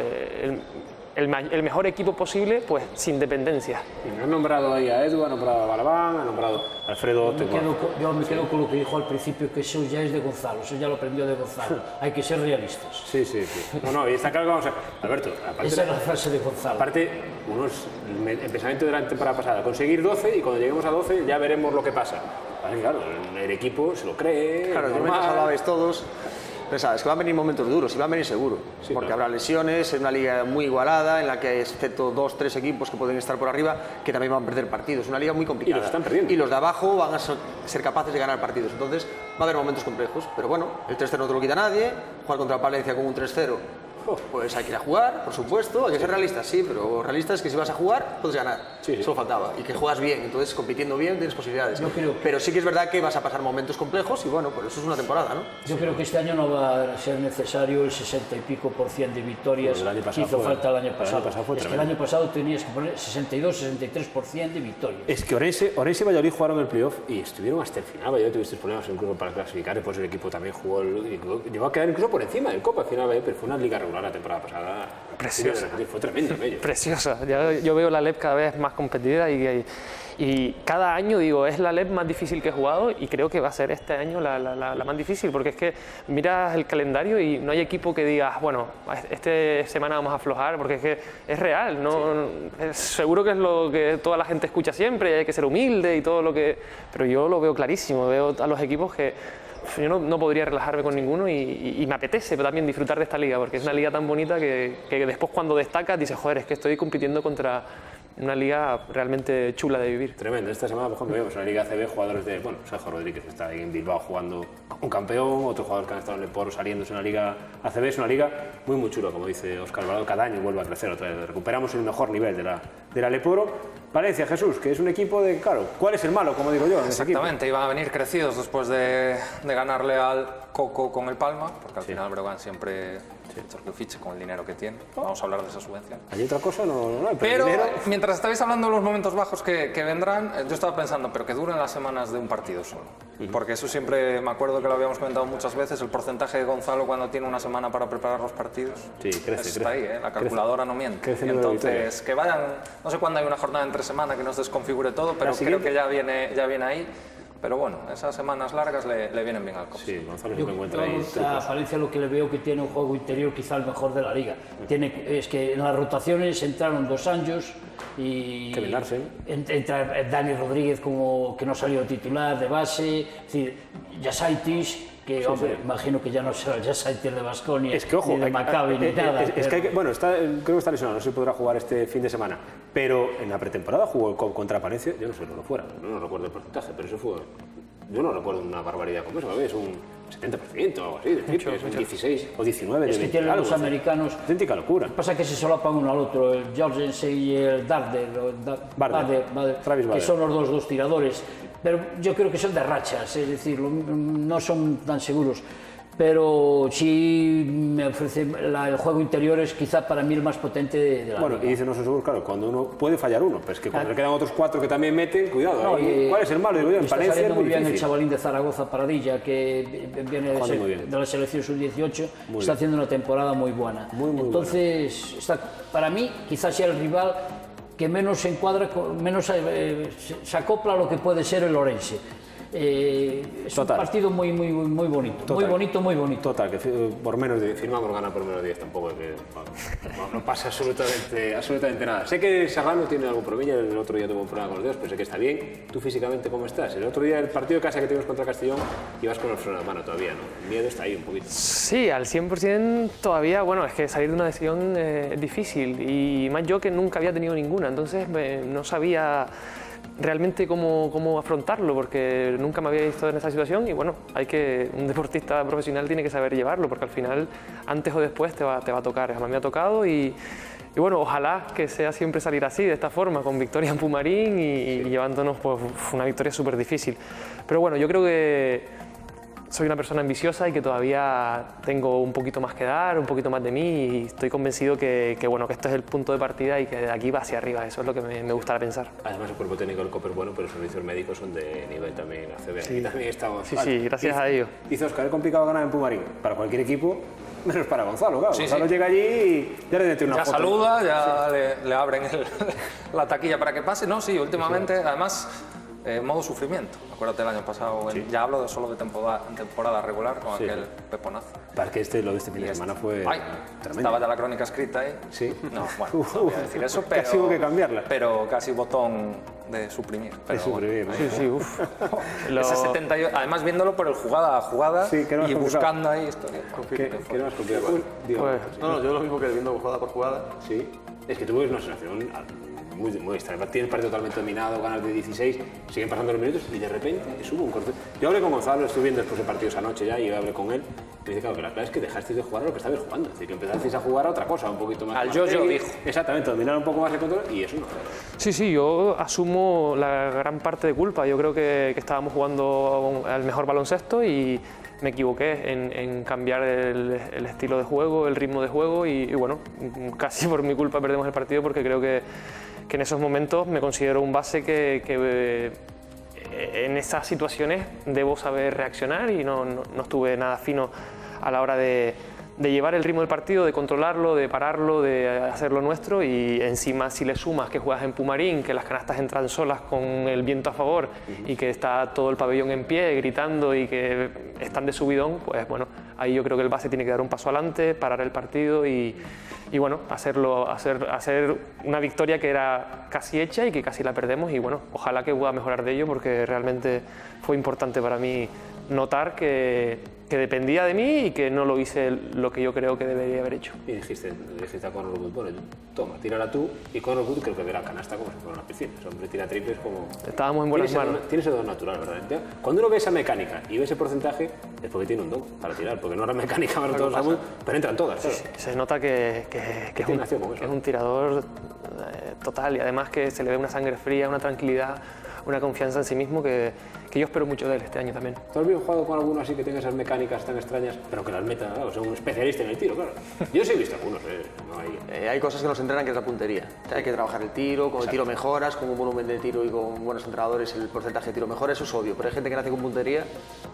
el mejor equipo posible, pues sin dependencia. Han nombrado ahí a Edu, han nombrado a Balabán, han nombrado a Alfredo. Yo me quedo con lo que dijo al principio, que eso ya es de Gonzalo, eso ya lo aprendió de Gonzalo. Hay que ser realistas. Sí. No, y está claro que vamos a... Alberto, aparte, esa es la frase de Gonzalo. Aparte, el pensamiento de la temporada pasada, conseguir 12 y cuando lleguemos a 12 ya veremos lo que pasa. Claro, el equipo se lo cree. Claro, de momento hablabais todos. Pensaba, es que van a venir momentos duros, y van a venir seguro, porque habrá lesiones, es una liga muy igualada, en la que excepto 2 o 3 equipos que pueden estar por arriba, que también van a perder partidos. Es una liga muy complicada. Y los están perdiendo. Y los de abajo van a ser capaces de ganar partidos. Entonces va a haber momentos complejos, pero bueno, el 3-0 no te lo quita nadie, jugar contra Palencia con un 3-0, pues hay que ir a jugar, por supuesto, hay que ser realistas, sí, pero realistas es que si vas a jugar, puedes ganar, solo faltaba, y que juegas bien, entonces compitiendo bien tienes posibilidades. Pero sí que es verdad que vas a pasar momentos complejos y bueno, pues eso es una temporada, ¿no? Yo creo que este año no va a ser necesario el 60 y pico % de victorias que hizo falta el año pasado. Es que el año pasado tenías que poner 62-63% de victorias. Es que Orense y Valladolid jugaron el playoff y estuvieron hasta el final. Valladolid tuviste problemas incluso para clasificar, después el equipo también jugó, llegó a quedar incluso por encima del Copa al final, pero fue una liga regular la temporada pasada. Preciosa. Fue tremendo. Preciosa. Yo veo la LEP cada vez más competida y cada año digo, es la LEP más difícil que he jugado y creo que va a ser este año la más difícil, porque es que miras el calendario y no hay equipo que diga, bueno, esta semana vamos a aflojar, porque es que es real, seguro que es lo que toda la gente escucha siempre, y hay que ser humilde y todo lo que... Pero yo lo veo clarísimo, veo a los equipos que yo no podría relajarme con ninguno y me apetece también disfrutar de esta liga, porque es una liga tan bonita que después cuando destacas dices, joder, es que estoy compitiendo contra una liga realmente chula de vivir. Tremendo. Esta semana, por ejemplo, vemos en la Liga ACB jugadores de... Bueno, Sergio Rodríguez está ahí en Bilbao jugando un campeón, otros jugadores que han estado en el Leporo saliéndose en la Liga ACB. Es una liga muy chula, como dice Óscar Alvarado, cada año vuelve a crecer otra vez. Recuperamos el mejor nivel de la Leporo. Valencia, Jesús, que es un equipo de... Claro, ¿cuál es el malo, como digo yo, en ese equipo? Exactamente, iban a venir crecidos después de ganarle al Coco con el Palma, porque al final Breogán siempre... que fiche con el dinero que tiene. Vamos a hablar de esa subvención. ¿Hay otra cosa? No hay. Pero mientras estáis hablando de los momentos bajos que vendrán, yo estaba pensando, pero que duren las semanas de un partido solo. Porque eso siempre, me acuerdo que lo habíamos comentado muchas veces, el porcentaje de Gonzalo cuando tiene una semana para preparar los partidos. Sí, crece. Está ahí, la calculadora no miente. Y entonces, que vayan, no sé cuándo hay una jornada entre semana que nos desconfigure todo, pero creo que ya viene ahí. Pero bueno, esas semanas largas le vienen bien al Copa. Sí, Gonzalo se encuentra ahí. A Palencia lo que le veo que tiene un juego interior quizá el mejor de la liga. Es que en las rotaciones entraron Dos Anjos y entra Dani Rodríguez como que no salió titular de base, es decir, Jasaitis, que hombre, imagino que ya no será el Jasaitis de Baskonia, ni de Maccabi, ni nada. Es que creo que está lesionado, no se podrá jugar este fin de semana, pero en la pretemporada jugó el contra Palencia, yo no sé, no fuera, no recuerdo el porcentaje, pero eso fue, yo no recuerdo una barbaridad como eso, es un 70% o algo así, es un 16 o 19 de 20. Es que tienen los americanos... Auténtica locura. Pasa que se solapan uno al otro, el Jorgensen y el Darder, que son los dos tiradores, pero yo creo que son de rachas, es decir, no son tan seguros. Pero sí me ofrece el juego interior es quizá para mí el más potente de la liga. Y dicen no son seguros, claro, cuando uno puede fallar uno, pero es que cuando le quedan otros 4 que también meten, cuidado, ¿cuál es el malo? Digo yo, en Palencia es muy bien difícil. El chavalín de Zaragoza, Paradilla, que viene de la selección sub-18, está haciendo una temporada muy buena. Entonces, para mí, quizás sea el rival que menos se encuadra, menos se acopla a lo que puede ser el Orense. Es un partido muy bonito, muy bonito. Total, que por menos de, firmamos ganar por menos de 10 tampoco, que no pasa absolutamente nada. Sé que Serrano tiene algún problema, el otro día tuvo un problema con los dedos, pero sé que está bien. ¿Tú físicamente cómo estás? El otro día, el partido de casa que tuvimos contra Castellón, ibas con el freno de mano todavía, ¿no? El miedo está ahí un poquito. Sí, al 100% todavía, bueno, es que salir de una decisión es difícil, y más yo que nunca había tenido ninguna, entonces no sabía realmente cómo afrontarlo, porque nunca me había visto en esa situación, y bueno, un deportista profesional tiene que saber llevarlo, porque al final, antes o después te va a tocar. A mí me ha tocado, y bueno, ojalá que sea siempre salir así, de esta forma, con victoria en Pumarín y llevándonos pues, una victoria súper difícil. Pero bueno, yo creo que soy una persona ambiciosa y que todavía tengo un poquito más que dar, un poquito más de mí, y estoy convencido que este es el punto de partida y que de aquí va hacia arriba. Eso es lo que me gusta pensar. Además, el cuerpo técnico del COPE es bueno, pero los servicios médicos son de nivel también ACB. Sí, también estamos. Sí, gracias a ellos. Dice Óscar, es complicado ganar en Pumarín para cualquier equipo, menos para Gonzalo, claro. Sí, Gonzalo llega allí y ya le mete una foto. Saluda, ya le abren la taquilla para que pase. No, sí, últimamente, además, modo sufrimiento. Acuérdate el año pasado, ya hablo solo de temporada regular con aquel peponazo. Para que lo de este fin de semana fue tremendo. Estaba ya la crónica escrita ahí. Sí. No, bueno, no voy a decir eso, pero casi hubo que cambiarla. Pero casi botón de suprimir. De suprimir, bueno. Sí, uff. Ese 78, además viéndolo por el jugada a jugada, sí, y buscando ahí historia. ¿Qué no has copiado? No, yo lo mismo que viendo jugada por jugada. Sí. Es que tuvo una sensación muy extraña. Tienes el partido totalmente dominado, ganas de 16, siguen pasando los minutos y de repente hubo un corte. Yo hablé con Gonzalo, estuve viendo después de partidos anoche ya y yo hablé con él. Y me dice, claro, que la clave es que dejasteis de jugar a lo que estabais jugando. Es decir, que empezasteis a jugar a otra cosa, un poquito más. Al yo-yo, dijo. Exactamente, dominar un poco más el control y eso no. Sí, yo asumo la gran parte de culpa. Yo creo que estábamos jugando al mejor baloncesto y me equivoqué en cambiar el estilo de juego, el ritmo de juego, y bueno, casi por mi culpa perdemos el partido, porque creo que en esos momentos me considero un base que en esas situaciones debo saber reaccionar, y no estuve nada fino a la hora de llevar el ritmo del partido, de controlarlo, de pararlo, de hacerlo nuestro. Y encima, si le sumas que juegas en Pumarín, que las canastas entran solas con el viento a favor y que está todo el pabellón en pie gritando y que están de subidón, pues bueno, ahí yo creo que el base tiene que dar un paso adelante, parar el partido y bueno, hacer una victoria que era casi hecha y que casi la perdemos. Y bueno, ojalá que pueda mejorar de ello, porque realmente fue importante para mí notar que dependía de mí y que no lo hice lo que yo creo que debería haber hecho. Y dijiste a Conor Wood, bueno, toma, tírala tú, y Conor Wood creo que verá canasta como si fuera una piscina. Ese hombre tira triples como... Estábamos en buenas manos. Tiene ese don natural, ¿verdad? Cuando uno ve esa mecánica y ve ese porcentaje, es porque tiene un don para tirar, porque no era mecánica, para todos sabemos, pero entran todas. Claro. Sí, se nota que es un tirador total, y además que se le ve una sangre fría, una tranquilidad, una confianza en sí mismo que yo espero mucho de él este año también. ¿Tú has jugado con alguno así que tenga esas mecánicas tan extrañas, pero que las meta, claro, son un especialista en el tiro, claro? Yo sí he visto algunos, hay cosas que nos entrenan, que es la puntería. Hay que trabajar el tiro, con el tiro mejoras, con un volumen de tiro y con buenos entrenadores el porcentaje de tiro mejora, eso es obvio, pero hay gente que nace con puntería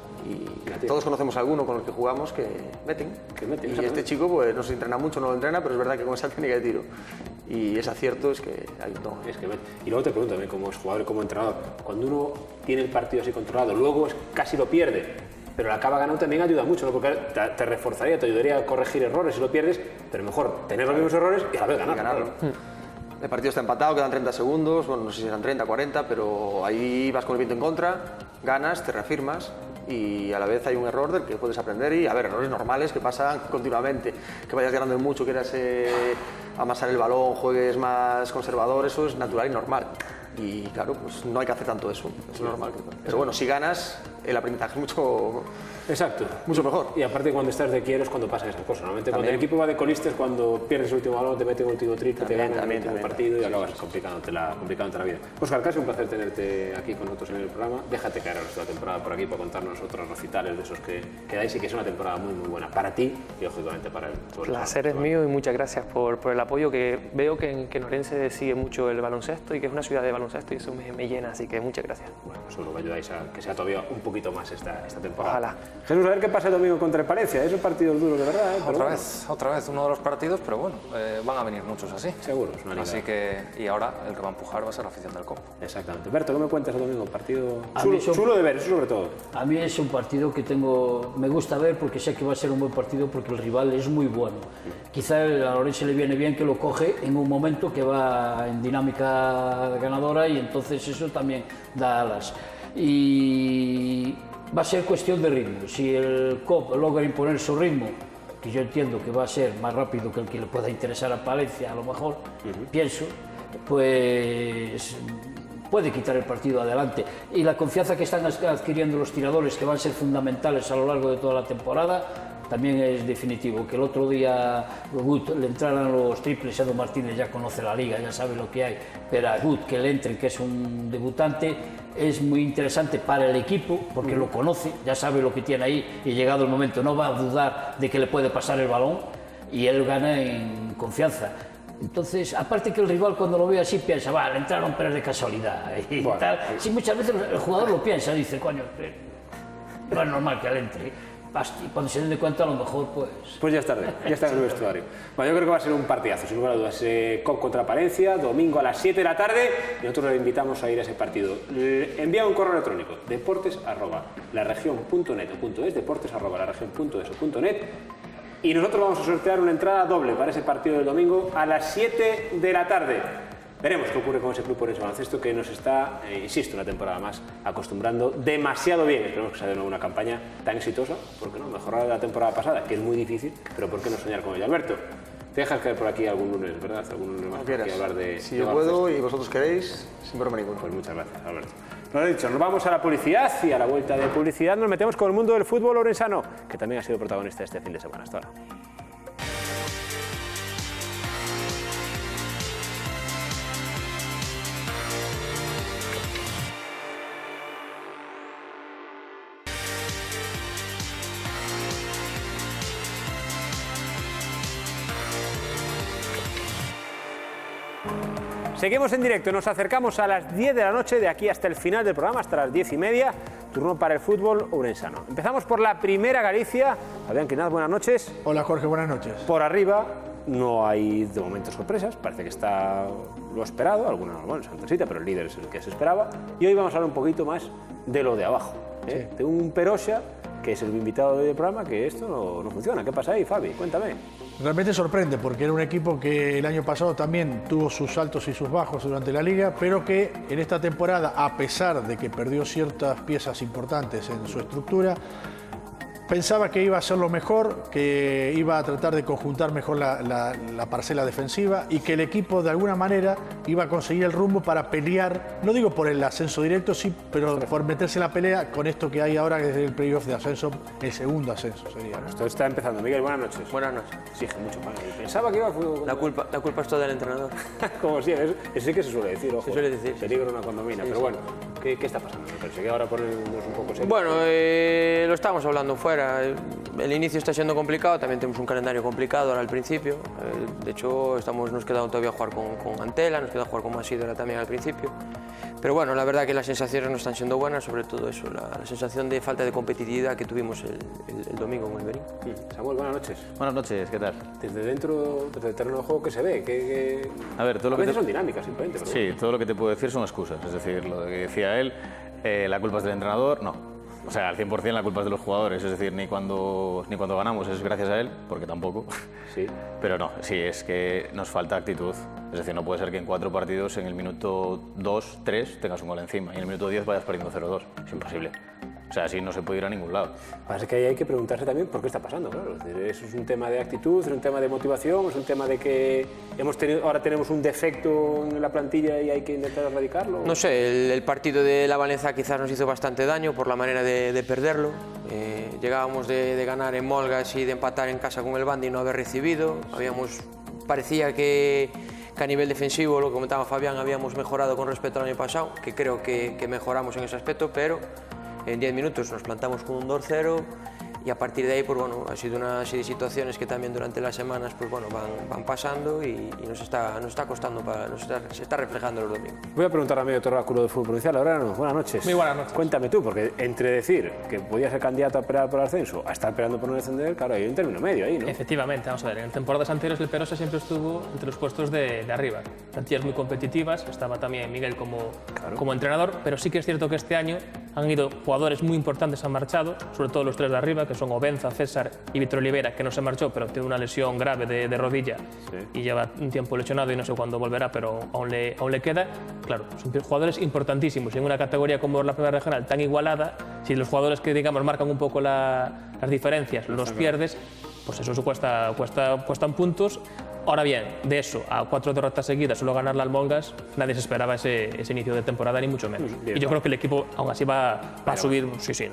y todos conocemos a alguno con el que jugamos que meten. Y este chico pues no se entrena mucho, no lo entrena, pero es verdad que con esa técnica de tiro y ese acierto es que hay un don. Y luego te pregunto también, como jugador y como entrenador, cuando uno tiene el partido así controlado, luego casi lo pierde, pero la acaba ganando, también ayuda mucho, ¿no? Porque te reforzaría, te ayudaría a corregir errores si lo pierdes, pero mejor tener los mismos errores y a la vez ganarlo. El partido está empatado, quedan 30 segundos, bueno, no sé si serán 30, 40, pero ahí vas con el viento en contra, ganas, te reafirmas y a la vez hay un error del que puedes aprender y, a ver, errores normales que pasan continuamente, que vayas ganando en mucho, quieras amasar el balón, juegues más conservador, eso es natural y normal. Y claro, pues no hay que hacer tanto eso, es normal. Pero bueno, si ganas, el aprendizaje es mucho... Exacto. Mucho mejor. Y aparte cuando estás de quiero es cuando pasan esas cosas. Normalmente cuando el equipo va de colistas, cuando pierdes el último balón, te mete un último triple, te gana el último partido y acabas complicándote la vida. Óscar, casi un placer tenerte aquí con nosotros en el programa. Déjate caer el resto de la temporada por aquí para contarnos otros recitales de esos que dais y que es una temporada muy buena para ti y lógicamente para él. El placer es mío y muchas gracias por el apoyo, que veo que en Orense sigue mucho el baloncesto y que es una ciudad de baloncesto y eso me llena, así que muchas gracias. Bueno, seguro que ayudáis a que sea todavía un poco poquito más esta temporada. Ojalá. Jesús, a ver qué pasa el domingo contra el Palencia. Es un partido duro, de verdad. Otra vez uno de los partidos, pero bueno, van a venir muchos así. Seguro, es una liga. Así que, y ahora el que va a empujar va a ser la afición del Copo. Exactamente. Berto, ¿qué me cuentas el domingo? Partido chulo de ver, eso sobre todo. A mí es un partido que me gusta ver porque sé que va a ser un buen partido porque el rival es muy bueno. Quizá a Lorense le viene bien que lo coge en un momento que va en dinámica ganadora y entonces eso también da alas. Y va a ser cuestión de ritmo. Si el COP logra imponer su ritmo, que yo entiendo que va a ser más rápido que el que le pueda interesar a Palencia, a lo mejor, pienso, pues puede quitar el partido adelante. Y la confianza que están adquiriendo los tiradores, que van a ser fundamentales a lo largo de toda la temporada, también es definitivo. Que el otro día Gut le entraran los triples, Edu Martínez ya conoce la liga, ya sabe lo que hay, pero a Gut que le entre, que es un debutante, es muy interesante para el equipo, porque lo conoce, ya sabe lo que tiene ahí, y llegado el momento no va a dudar de que le puede pasar el balón, y él gana en confianza. Entonces, aparte que el rival cuando lo ve así piensa, le entraron pero es de casualidad, y bueno, tal. Sí, muchas veces el jugador lo piensa, dice, coño, no es normal que él entre. Y cuando se den de cuenta, a lo mejor, pues ya es tarde, ya está en el vestuario. Bueno, yo creo que va a ser un partidazo, sin lugar a dudas. COP contra Palencia, domingo a las 7 de la tarde, y nosotros le invitamos a ir a ese partido. Envía un correo electrónico, deportes@laregion.net.es, deportes@laregion.es.net, y nosotros vamos a sortear una entrada doble para ese partido del domingo a las 7 de la tarde. Veremos qué ocurre con ese club Orense Baloncesto que nos está, insisto, una temporada más acostumbrando demasiado bien. Esperemos que sea de nuevo una campaña tan exitosa, ¿por qué no? Mejorar la temporada pasada, que es muy difícil, pero ¿por qué no soñar con ella? Alberto, te dejas caer por aquí algún lunes, ¿verdad? Algún lunes más para hablar de si yo puedo y vosotros queréis, sin broma ninguna. Pues muchas gracias, Alberto. Lo he dicho, nos vamos a la publicidad y a la vuelta de publicidad nos metemos con el mundo del fútbol orensano, que también ha sido protagonista este fin de semana. Hasta ahora. Seguimos en directo, nos acercamos a las 10 de la noche, de aquí hasta el final del programa, hasta las 10:30, turno para el fútbol ourensano. Empezamos por la Primera Galicia. Fabián Quinaz, buenas noches. Hola Jorge, buenas noches. Por arriba no hay de momento sorpresas, parece que está lo esperado, alguna, bueno, Santosita, pero el líder es el que se esperaba. Y hoy vamos a hablar un poquito más de lo de abajo, ¿eh? Sí. De un Peroxa, que es el invitado del programa, que esto no funciona. ¿Qué pasa ahí, Fabi? Cuéntame. Realmente sorprende, porque era un equipo que el año pasado también tuvo sus altos y sus bajos durante la liga, pero que en esta temporada, a pesar de que perdió ciertas piezas importantes en su estructura, pensaba que iba a hacerlo mejor, que iba a tratar de conjuntar mejor la parcela defensiva y que el equipo de alguna manera iba a conseguir el rumbo para pelear, no digo por el ascenso directo, sí, pero por meterse en la pelea con esto que hay ahora, que es el playoff de ascenso, el segundo ascenso sería. Bueno, esto está empezando. Miguel, buenas noches. Buenas noches. Exige mucho para él. Pensaba que iba a fútbol. La culpa es toda del entrenador. Como si es que se suele decir, ojo. Se suele decir. Peligro una condomina, sí, pero bueno, ¿qué está pasando? Me parece que ahora ponernos un poco serio. Bueno, lo estamos hablando fuera. El inicio está siendo complicado, también tenemos un calendario complicado ahora al principio. De hecho, nos queda todavía jugar con Antela, nos queda jugar con Masídora también al principio. Pero bueno, la verdad que las sensaciones no están siendo buenas, sobre todo eso, la sensación de falta de competitividad que tuvimos el domingo en el Berín. Samuel, buenas noches. Buenas noches, ¿qué tal? Desde dentro, desde el terreno de juego, ¿qué se ve? A ver, todo lo a veces son dinámicas, simplemente. Pero sí, todo lo que te puedo decir son excusas. Es decir, lo que decía él, la culpa es del entrenador, no. O sea, al 100% la culpa es de los jugadores, es decir, ni cuando ganamos es gracias a él, porque tampoco. Sí. Pero no, sí, es que nos falta actitud. Es decir, no puede ser que en 4 partidos, en el minuto 2, 3, tengas un gol encima y en el minuto 10 vayas perdiendo 0-2. Es imposible. O sea, así no se puede ir a ningún lado. Pasa que ahí hay que preguntarse también por qué está pasando, claro. Es decir, eso es un tema de actitud, es un tema de motivación, es un tema de que ahora tenemos un defecto en la plantilla y hay que intentar erradicarlo. No sé, el partido de la Valencia quizás nos hizo bastante daño por la manera de perderlo. Llegábamos de ganar en Molgas y de empatar en casa con el Bandi y no haber recibido. Parecía que a nivel defensivo, lo que comentaba Fabián, habíamos mejorado con respecto al año pasado, que creo que mejoramos en ese aspecto, pero en 10 minutos nos plantamos con un 2-0 y a partir de ahí, pues bueno, ha sido una serie de situaciones que también durante las semanas, pues bueno, van pasando y nos está costando, se está reflejando los domingos. Voy a preguntar a mi doctor Báculo del Fútbol Provincial. Laureano, buenas noches. Muy buenas noches. Cuéntame tú, porque entre decir que podía ser candidato a pelear por el ascenso a estar peleando por no descender, claro, hay un término medio ahí, ¿no? Efectivamente, vamos a ver, en temporadas anteriores el Perosa siempre estuvo entre los puestos de arriba. Plantillas muy competitivas, estaba también Miguel como entrenador, pero sí que es cierto que este año han ido jugadores muy importantes, han marchado, sobre todo los tres de arriba, que son Obenza, César y Víctor Olivera, que no se marchó, pero tiene una lesión grave de rodilla y lleva un tiempo lesionado y no sé cuándo volverá, pero aún le queda. Claro, son jugadores importantísimos y en una categoría como la primera regional tan igualada, si los jugadores que digamos marcan un poco las diferencias los pierdes, pues eso cuestan puntos. Ahora bien, de eso a 4 derrotas seguidas, solo ganar la Almongas, nadie se esperaba ese inicio de temporada, ni mucho menos. Y yo creo que el equipo aún así va a subir,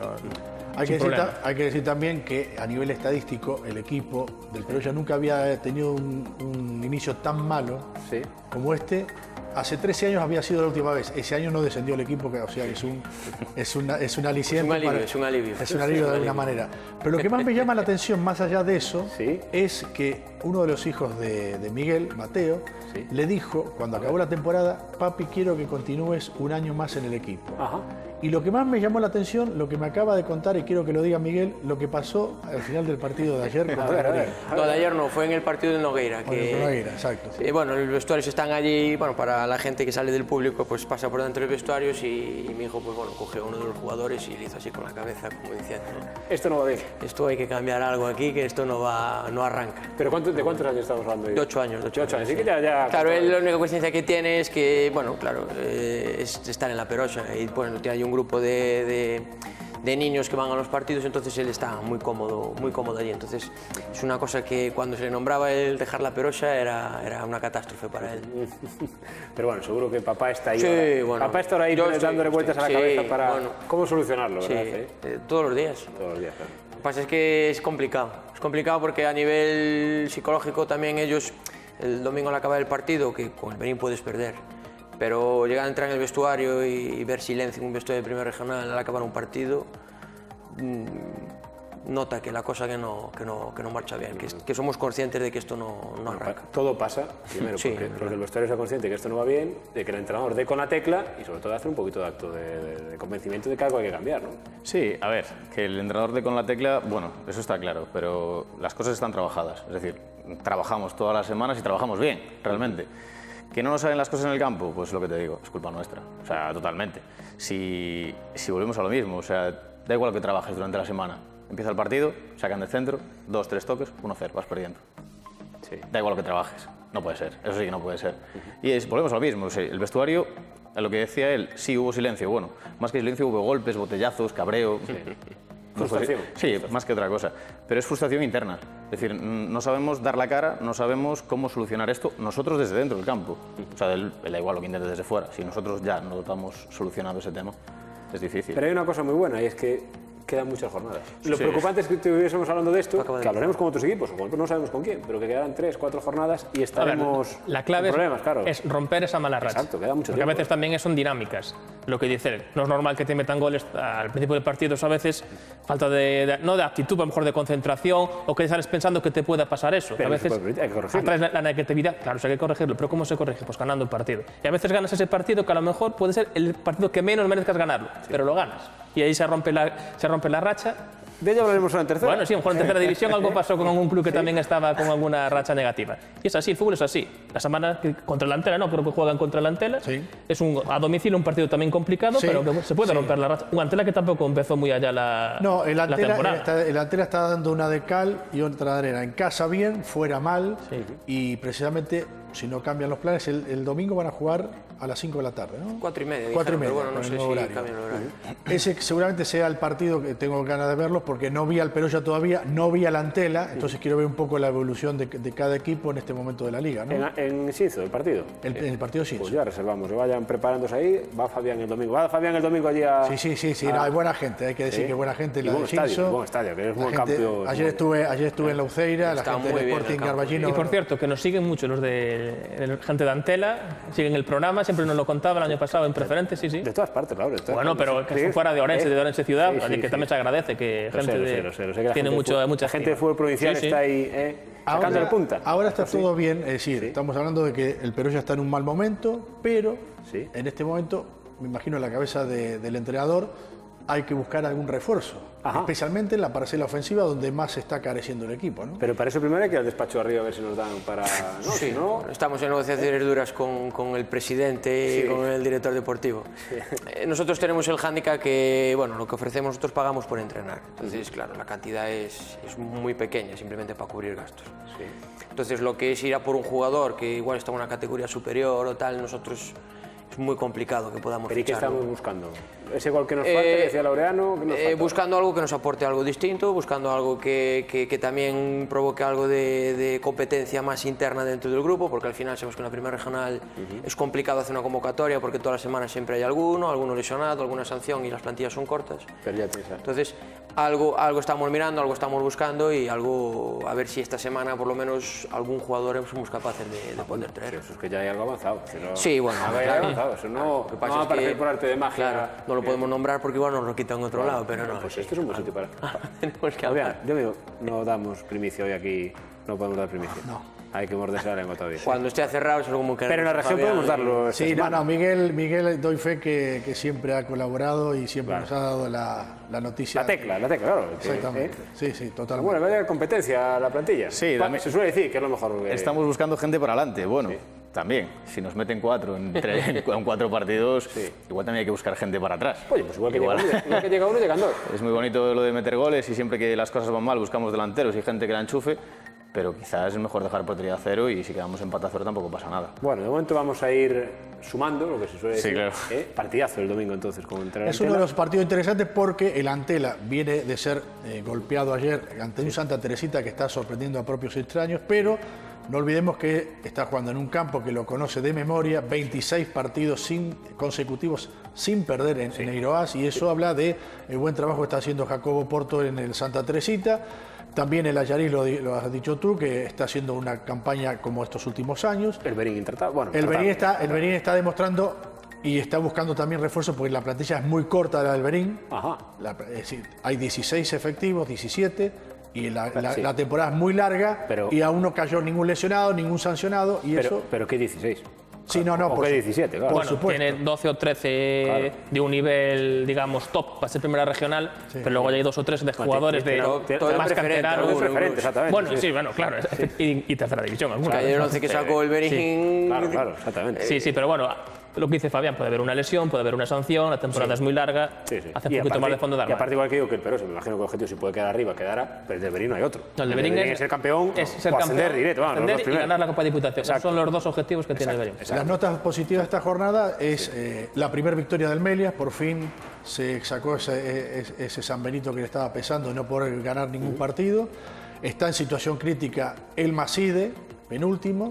Hay que decir también que a nivel estadístico el equipo del Peroya nunca había tenido un inicio tan malo como este. Hace 13 años había sido la última vez. Ese año no descendió el equipo, o sea, es un aliciente. Es un alivio. Es un alivio de alguna manera. Pero lo que más me llama la atención, más allá de eso, es que uno de los hijos de Miguel, Mateo, le dijo, cuando acabó la temporada, papi, quiero que continúes un año más en el equipo. Y lo que más me llamó la atención, lo que me acaba de contar, y quiero que lo diga Miguel, lo que pasó al final del partido de ayer. No, de ayer no, fue en el partido de Nogueira. Nogueira, exacto. Bueno, los vestuarios están allí, bueno, para la gente que sale del público, pues pasa por dentro de los vestuarios y mi hijo, pues bueno, coge a uno de los jugadores y le hizo así con la cabeza, como diciendo, esto no va bien. Esto hay que cambiar algo aquí, que esto no arranca. ¿Pero de cuántos años estamos hablando? De 8 años. De 8 años, sí que ya... Claro, él la única conciencia que tiene es que, bueno, claro, es estar en la Perosa y bueno, tiene ahí un grupo de niños que van a los partidos, entonces él está muy cómodo allí. Entonces es una cosa que cuando se le nombraba el dejar la Perosa era una catástrofe para él. Pero bueno, seguro que papá está ahí. Sí, bueno, papá está ahí dándole vueltas a la cabeza para cómo solucionarlo, ¿verdad? Todos los días. Todos los días, claro. Lo que pasa es que es complicado. Es complicado porque a nivel psicológico también ellos, el domingo al acabar el partido, que con el Benín puedes perder, pero llegar a entrar en el vestuario y ver silencio en un vestuario de primera regional al acabar un partido, nota que la cosa que no marcha bien, que somos conscientes de que esto no arranca. Todo pasa, primero, porque el vestuario sea consciente de que esto no va bien, de que el entrenador dé con la tecla y sobre todo hacer un poquito de acto de convencimiento de que algo hay que cambiar, ¿no? Sí, a ver, que el entrenador dé con la tecla, bueno, eso está claro, pero las cosas están trabajadas, es decir, trabajamos todas las semanas y trabajamos bien, realmente. ¿Que no nos salen las cosas en el campo? Pues lo que te digo, es culpa nuestra, o sea, totalmente. Si volvemos a lo mismo, o sea, da igual que trabajes durante la semana. Empieza el partido, sacan del centro, 2, 3 toques, 1-0, vas perdiendo. Da igual lo que trabajes, no puede ser, eso sí que no puede ser. Y volvemos a lo mismo, o sea, el vestuario, a lo que decía él, sí hubo silencio, bueno, más que silencio hubo golpes, botellazos, cabreo. Frustración. Sí, más que otra cosa, pero es frustración interna. Es decir, no sabemos dar la cara, no sabemos cómo solucionar esto nosotros desde dentro del campo. O sea, él da igual lo que intente desde fuera. Si nosotros ya no estamos solucionando ese tema, es difícil. Pero hay una cosa muy buena y es que quedan muchas jornadas. Lo preocupante es que estuviésemos hablando de esto, que hablaremos con otros equipos, o no sabemos con quién, pero que quedarán 3, 4 jornadas y estaremos la clave con problemas, claro. Es romper esa mala racha. Exacto, queda mucho porque tiempo. A veces también son dinámicas. Lo que dice él, no es normal que te metan goles al principio del partido, a veces falta no de actitud, a lo mejor de concentración, o que sales pensando que te pueda pasar eso. Pero a veces hay que corregirlo. atraes la negatividad, claro, hay que corregirlo, pero ¿cómo se corrige? Pues ganando el partido. Y a veces ganas ese partido que a lo mejor puede ser el partido que menos merezcas ganarlo, pero lo ganas. Y ahí se rompe la racha. De ello hablaremos en tercera. Bueno, sí, a lo mejor en tercera división algo pasó con algún club que también estaba con alguna racha negativa. Y es así, el fútbol es así. La semana contra el Antela, no, creo que juegan contra el Antela. Es a domicilio un partido también complicado, pero que se puede romper la racha. Un Antela que tampoco empezó muy allá la temporada. El Antela está dando una de cal y otra de arena. En casa bien, fuera mal. Y precisamente, si no cambian los planes, el domingo van a jugar a las 5 de la tarde, ¿no? 4:30. 4:30, pero bueno, no sé si horario. cambian el horario. Ese seguramente sea el partido que tengo ganas de verlo, porque no vi al Peroya todavía, no vi al Antela, entonces quiero ver un poco la evolución de cada equipo en este momento de la liga, ¿no? En Sinzo, el partido. En el partido Sinzo. Pues ya reservamos, que vayan preparándose ahí. Va Fabián el domingo. Va Fabián el domingo allí a... Sí, no, hay buena gente, hay que decir que buena gente. Y buen estadio, que es un buen campo. Ayer estuve en la Uceira, la gente del Sporting Garballino. Y por cierto, que nos siguen mucho los de gente de Antela, siguen el programa, siempre nos lo contaba el año pasado en Preferente, sí. De todas partes, claro. Bueno, pero que son fuera de Orense ciudad, que también se agradece que gente tiene mucha gente de fútbol provincial está ahí sacando la punta. Ahora está todo bien, es decir, estamos hablando de que el Perú ya está en un mal momento, pero en este momento, me imagino en la cabeza del entrenador, hay que buscar algún refuerzo, especialmente en la parcela ofensiva donde más se está careciendo el equipo, ¿no? Pero para eso primero hay que ir al despacho arriba a ver si nos dan para... ¿no? Sí, ¿no? Estamos en negociaciones duras con el presidente y con el director deportivo. Nosotros tenemos el hándicap que, bueno, lo que ofrecemos nosotros pagamos por entrenar. Entonces, claro, la cantidad es muy pequeña, simplemente para cubrir gastos. Entonces, lo que es ir a por un jugador que igual está en una categoría superior o tal, nosotros... es muy complicado que podamos fichar. ¿Y qué estamos buscando? ¿Ese gol que nos falta, que decía Laureano? Buscando algo que nos aporte algo distinto, buscando algo que también provoque algo de competencia más interna dentro del grupo, porque al final sabemos que en la primera regional es complicado hacer una convocatoria porque todas las semanas siempre hay alguno lesionado, alguna sanción y las plantillas son cortas. Entonces, algo estamos mirando, algo estamos buscando y algo, a ver si esta semana por lo menos algún jugador somos capaces de poder traer. Eso es que ya hay algo avanzado. Sí, bueno. Eso no va a aparecer por arte de magia. Claro, no lo podemos nombrar porque igual nos lo quitan en otro lado, pero no. Pues este es un buen sitio para... Tenemos que hablar. Yo digo, no damos primicia hoy aquí, no podemos dar primicia. No. Hay que morderse la lengua todavía. Cuando esté cerrado es algo muy caro. Pero en la región podemos darlo. Sí, Miguel doy fe que siempre ha colaborado y siempre nos ha dado la noticia. La tecla, claro. Exactamente. Sí, totalmente. Bueno, va a haber competencia a la plantilla. Sí, se suele decir que es lo mejor. Estamos buscando gente para adelante. Bueno, también, si nos meten 4 en 4 partidos, igual también hay que buscar gente para atrás. Oye, pues igual que llega uno, llegan dos. Es muy bonito lo de meter goles y siempre que las cosas van mal buscamos delanteros y gente que la enchufe. Pero quizás es mejor dejar portería a 0 y si quedamos empate a 0 tampoco pasa nada. Bueno, de momento vamos a ir sumando lo que se suele decir. Claro. Partidazo el domingo entonces con Antela. Es uno de los partidos interesantes porque el Antela viene de ser golpeado ayer ante un Santa Teresita que está sorprendiendo a propios y extraños, pero no olvidemos que está jugando en un campo que lo conoce de memoria, 26 partidos consecutivos sin perder en Eiroas, y eso habla de el buen trabajo que está haciendo Jacobo Porto en el Santa Teresita. También el Ayarí, lo has dicho tú, que está haciendo una campaña como estos últimos años. El Berín El Berín está demostrando y está buscando también refuerzos porque la plantilla es muy corta la del Berín. Es decir, hay 16 efectivos, 17, y la temporada es muy larga y aún no cayó ningún lesionado, ningún sancionado. ¿Pero qué 16? Sí, no, por 17, claro. Bueno, tiene 12 o 13 de un nivel, digamos, top para ser primera regional, pero luego ya hay 2 o 3 de jugadores de más canteranos. Bueno, bueno, claro, y tercera división. Hay el 11 que sacó el Berín. Claro, exactamente. Sí, pero bueno, lo que dice Fabián, puede haber una lesión, puede haber una sanción, la temporada es muy larga, hace un poquito más de fondo de armario. Y aparte, igual que digo que el Perosa, me imagino que el objetivo si puede quedar arriba, quedará, pero el del Berín no hay otro. El de Berín es ser campeón o ascender directo, ascender y ganar la Copa de Diputación. Son los 2 objetivos que tiene el Berín. Las notas positivas de esta jornada es la primera victoria del Melias, por fin se sacó ese San Benito que le estaba pesando de no poder ganar ningún partido. Está en situación crítica el Maside, penúltimo.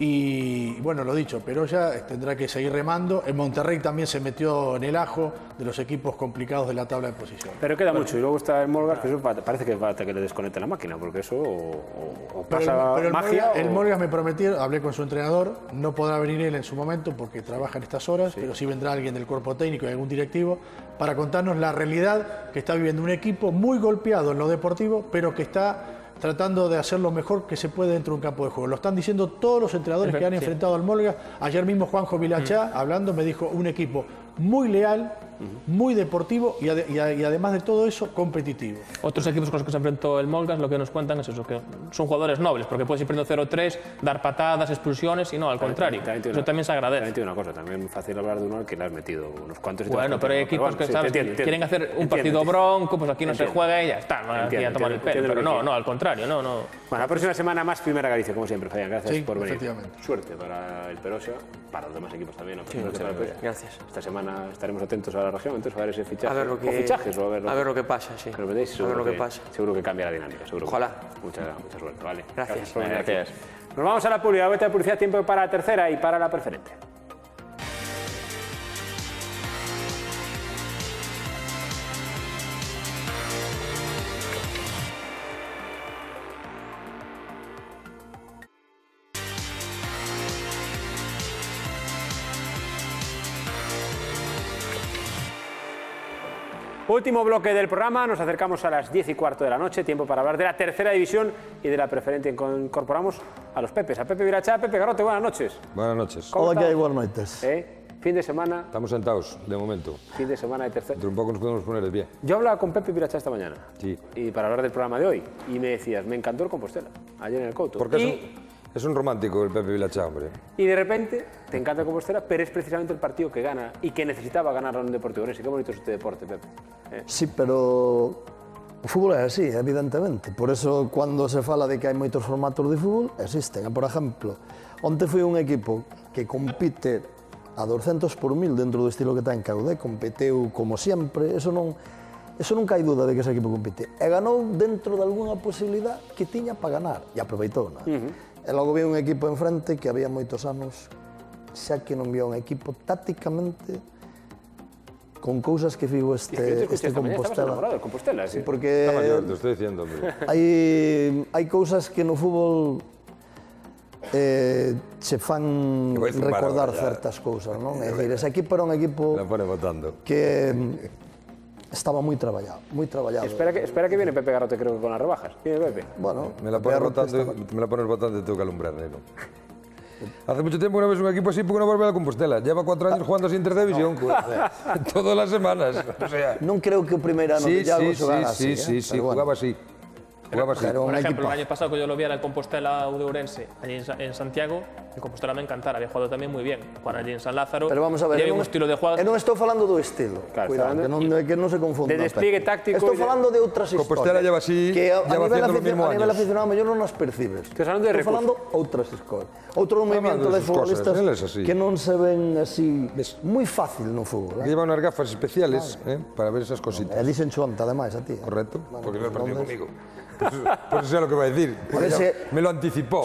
Y bueno, lo dicho, Peroya tendrá que seguir remando. El Monterrey también se metió en el ajo de los equipos complicados de la tabla de posición. Pero queda mucho. Y luego está el Molgas, que eso parece que va a tener que le desconecte la máquina, porque eso o pasa pero magia. El Molgas me prometió, hablé con su entrenador, no podrá venir él en su momento porque trabaja en estas horas, pero sí vendrá alguien del cuerpo técnico y algún directivo para contarnos la realidad que está viviendo un equipo muy golpeado en lo deportivo, pero que está tratando de hacer lo mejor que se puede dentro de un campo de juego. Lo están diciendo todos los entrenadores que han enfrentado al Molgas. Ayer mismo Juanjo Vilachá, hablando, me dijo un equipo muy leal, muy deportivo y además de todo eso, competitivo. Otros equipos con los que se enfrentó el Molgas, lo que nos cuentan es eso, que son jugadores nobles, porque puedes ir perdiendo 0-3, dar patadas, expulsiones, y no, al contrario. Eso también se agradece. También tiene una cosa, también es muy fácil hablar de uno al que le has metido unos cuantos. Bueno, pero hay equipos que, ¿sabes? Quieren hacer un partido bronco, pues aquí no se juega y ya está, no hay que tomar el pelo. Pero no, al contrario, no. Bueno, la próxima semana más Primera Galicia, como siempre, Fabián. Gracias por venir. Efectivamente. Suerte para el Perosa, para los demás equipos también. Gracias. Esta semana estaremos atentos a la región, entonces a ver ese fichaje. A ver lo que, o fichajes, o a ver lo que pasa, sí. Pero veréis, a ver lo que pasa. Seguro que cambia la dinámica. Seguro. Ojalá. Mucha suerte, ¿vale? Gracias. Gracias. Nos vamos a la publicidad. Vuelta de publicidad, tiempo para la tercera y para la preferente. último bloque del programa, nos acercamos a las 10:15 de la noche, tiempo para hablar de la tercera división y de la preferente. Incorporamos a los Pepes, a Pepe Virachá, Pepe Garrote, buenas noches. Buenas noches. Hola, ¿qué hay? Buenas noches. Fin de semana. Estamos sentados, de momento. Fin de semana de tercera. Dentro un poco nos podemos poner de pie. Yo hablaba con Pepe Virachá esta mañana. Sí. Y para hablar del programa de hoy. Y me decías, me encantó el Compostela, ayer en el Couto. Porque es un romántico el Pepe Vilachá, hombre. Y de repente, te encanta el Compostela, pero es precisamente el partido que gana y que necesitaba ganar a un Deportivo Orense. Qué bonito es este deporte, Pepe. Sí, pero o fútbol é así, evidentemente. Por eso, cando se fala de que hai moitos formatos de fútbol, existen. Por exemplo, onte foi un equipo que compite a 200 por 1000 dentro do estilo que ten Caudé, competeu como sempre, eso nunca hai duda de que ese equipo compite. E ganou dentro de alguna posibilidad que tiña para ganar, e aproveitou, non? E logo vi un equipo enfrente que había moitos anos xa que non vía un equipo tácticamente con cousas que figo este Compostela. Estabas enamorado del Compostela, sí. Porque está mayor, te estoy diciendo, hombre. Hai cousas que no fútbol se fan recordar certas cousas, non? É dicir, ese equipo era un equipo que estaba moi traballado, moi traballado. Espera que viene Pepe Garrote, creo que con las rebajas. Viene Pepe. Bueno, me la pones votando y tengo que alumbrar, ¿no? Hace mucho tiempo que no ves un equipo así porque no vuelve a la Compostela. Lleva 4 años jugando sin tercera división. Todas las semanas. O sea, non creo que o primeiro ano de Iago xogara así. Sí, jugaba así. Por ejemplo, el año pasado que yo lo vi era el Compostela de Ourense, allí en Santiago, el Compostela me encantara, había jugado también muy bien. Jugar allí en San Lázaro, pero vamos a ver, había un estilo de juego. Non estou falando do estilo, cuidado, que non se confunda. De despliegue táctico. Estou falando de outras historias. Compostela lleva así, lleva haciendo los mismos años. A nivel aficionado, mellor non as percibes. Estou falando outras escolas. Outro movimento de futbolistas que non se ven así moi fácil no fútbol. Lleva unas gafas especiales para ver esas cositas. E dicen chuanta, además, a ti. Correcto, porque no he partido conmigo. Pues sé lo que va a decir. Me lo anticipó.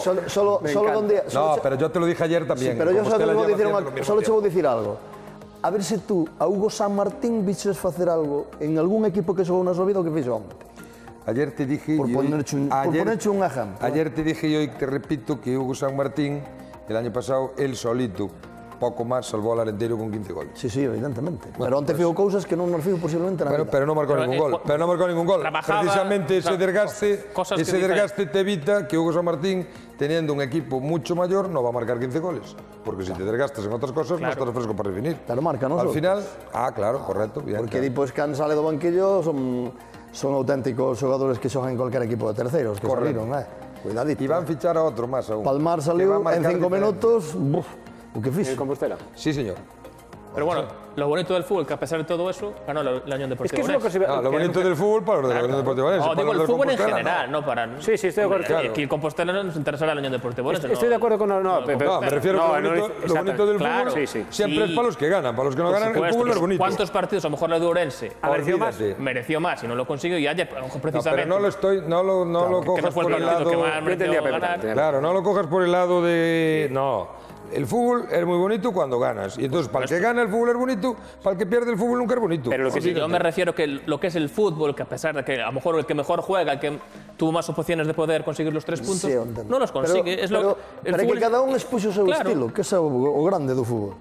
No, pero yo te lo dije ayer también. Sí, pero yo solo te voy a decir algo. A ver si tú, a Hugo San Martín, viches facer algo en algún equipo que xogou na súa vida o que fixo onte. Ayer te dije... Por ponerche un ejemplo. Ayer te dije y hoy te repito que Hugo San Martín, el año pasado, él solito, poco más, salvó al Arenteiro con 15 goles. Sí, evidentemente. Pero antes fijo cousas que non nos fijo posiblemente na vida. Pero non marcou ningún gol. Precisamente ese desgaste te evita que Hugo San Martín, teniendo un equipo mucho mayor, no va a marcar 15 goles. Porque si te desgastas en otras cosas, no estás fresco para definir. Pero marca, ¿no? Al final, claro, correcto. Porque despois que han sale do banquillo son auténticos xogadores que xogan en cualquier equipo de terceiros, que saliron, cuidadito. Y van a fichar a otro más aún. Palmar salió en 5 minutos, o que fixe. ¿En Compostela? Sí, señor. Pero bueno, lo bonito del fútbol, que a pesar de todo eso, ganó la Unión Deportiva Orense. Lo bonito del fútbol para los de la Unión Deportiva Orense. No, digo el fútbol en general, no para... Sí, estoy de acuerdo. Que el Compostela no nos interesará la Unión Deportiva Orense. Estoy de acuerdo con... No, me refiero a lo bonito del fútbol siempre es para los que ganan. Para los que no ganan, el fútbol no es bonito. ¿Cuántos partidos a lo mejor la de Orense mereció más y no lo consiguió? Y ayer, precisamente... Pero no lo cojas por el lado... Claro, no lo cojas por el lado de... No. El fútbol es muy bonito cuando ganas. Y entonces, para el que gana el fútbol es bonito, para el que pierde el fútbol nunca es bonito. Pero yo me refiero que lo que es el fútbol, que a pesar de que a lo mejor el que mejor juega, el que tuvo más opciones de poder conseguir los 3 puntos, no los consigue. Pero que cada un expuxo o seu estilo, que é o grande do fútbol.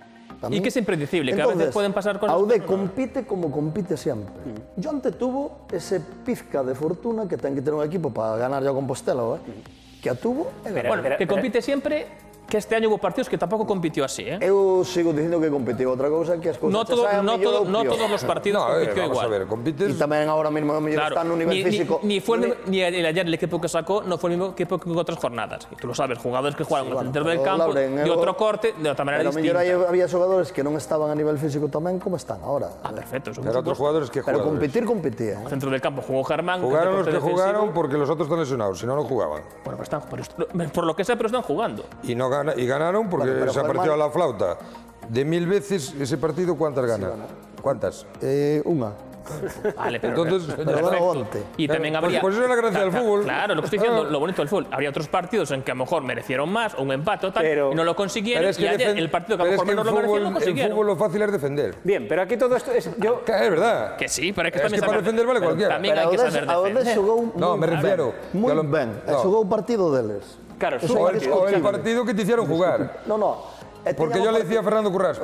Y que es impredecible, que a veces pueden pasar cosas... Aude compite como compite siempre. Yo antes tuvo ese pizca de fortuna que ten que ter un equipo para ganar ya Compostela, que a tuvo... Bueno, que compite siempre... Que este año hubo partidos que tampoco compitió así, ¿eh? Eu sigo dicindo que compitió outra cousa que as cousas no todos los partidos compitió igual. Vamos a ver, compites... Y tamén ahora mismo o mellor está no nivel físico. Ni ayer el equipo que sacó no fue el mismo equipo que en otras jornadas. Y tú lo sabes, jugadores que jugaron al centro del campo de otro corte, de otra manera distinta. Pero mellor había xogadores que non estaban a nivel físico tamén como están ahora. Perfecto. Pero otros jugadores que jugaron. Pero competir. Al centro del campo jugó Germán. Jugaron los que jugaron porque los otros están lesionados, si no, no jugaban. Bueno, por lo que sea, pero están jugando. Y ganaron porque se ha partido a la flauta. De 1000 veces ese partido, ¿cuántas gana? ¿Cuántas? Una. Vale, pero entonces, y también habría... Pues eso es la gracia del fútbol. Claro, lo que estoy diciendo, lo bonito del fútbol. Habría otros partidos en que a lo mejor merecieron más, o un empate o tal, y no lo consiguieron, y ayer el partido que a lo mejor menos lo mereció, lo consiguieron. El fútbol lo fácil es defender. Bien, pero aquí todo esto es... Es verdad. Que sí, pero hay que también saber... para defender vale cualquiera. También hay que saber defender. No, me refiero... Muy ben, xogou o partido deles. Claro, o el partido que te hicieron jugar. No. Porque yo le decía a Fernando Currás,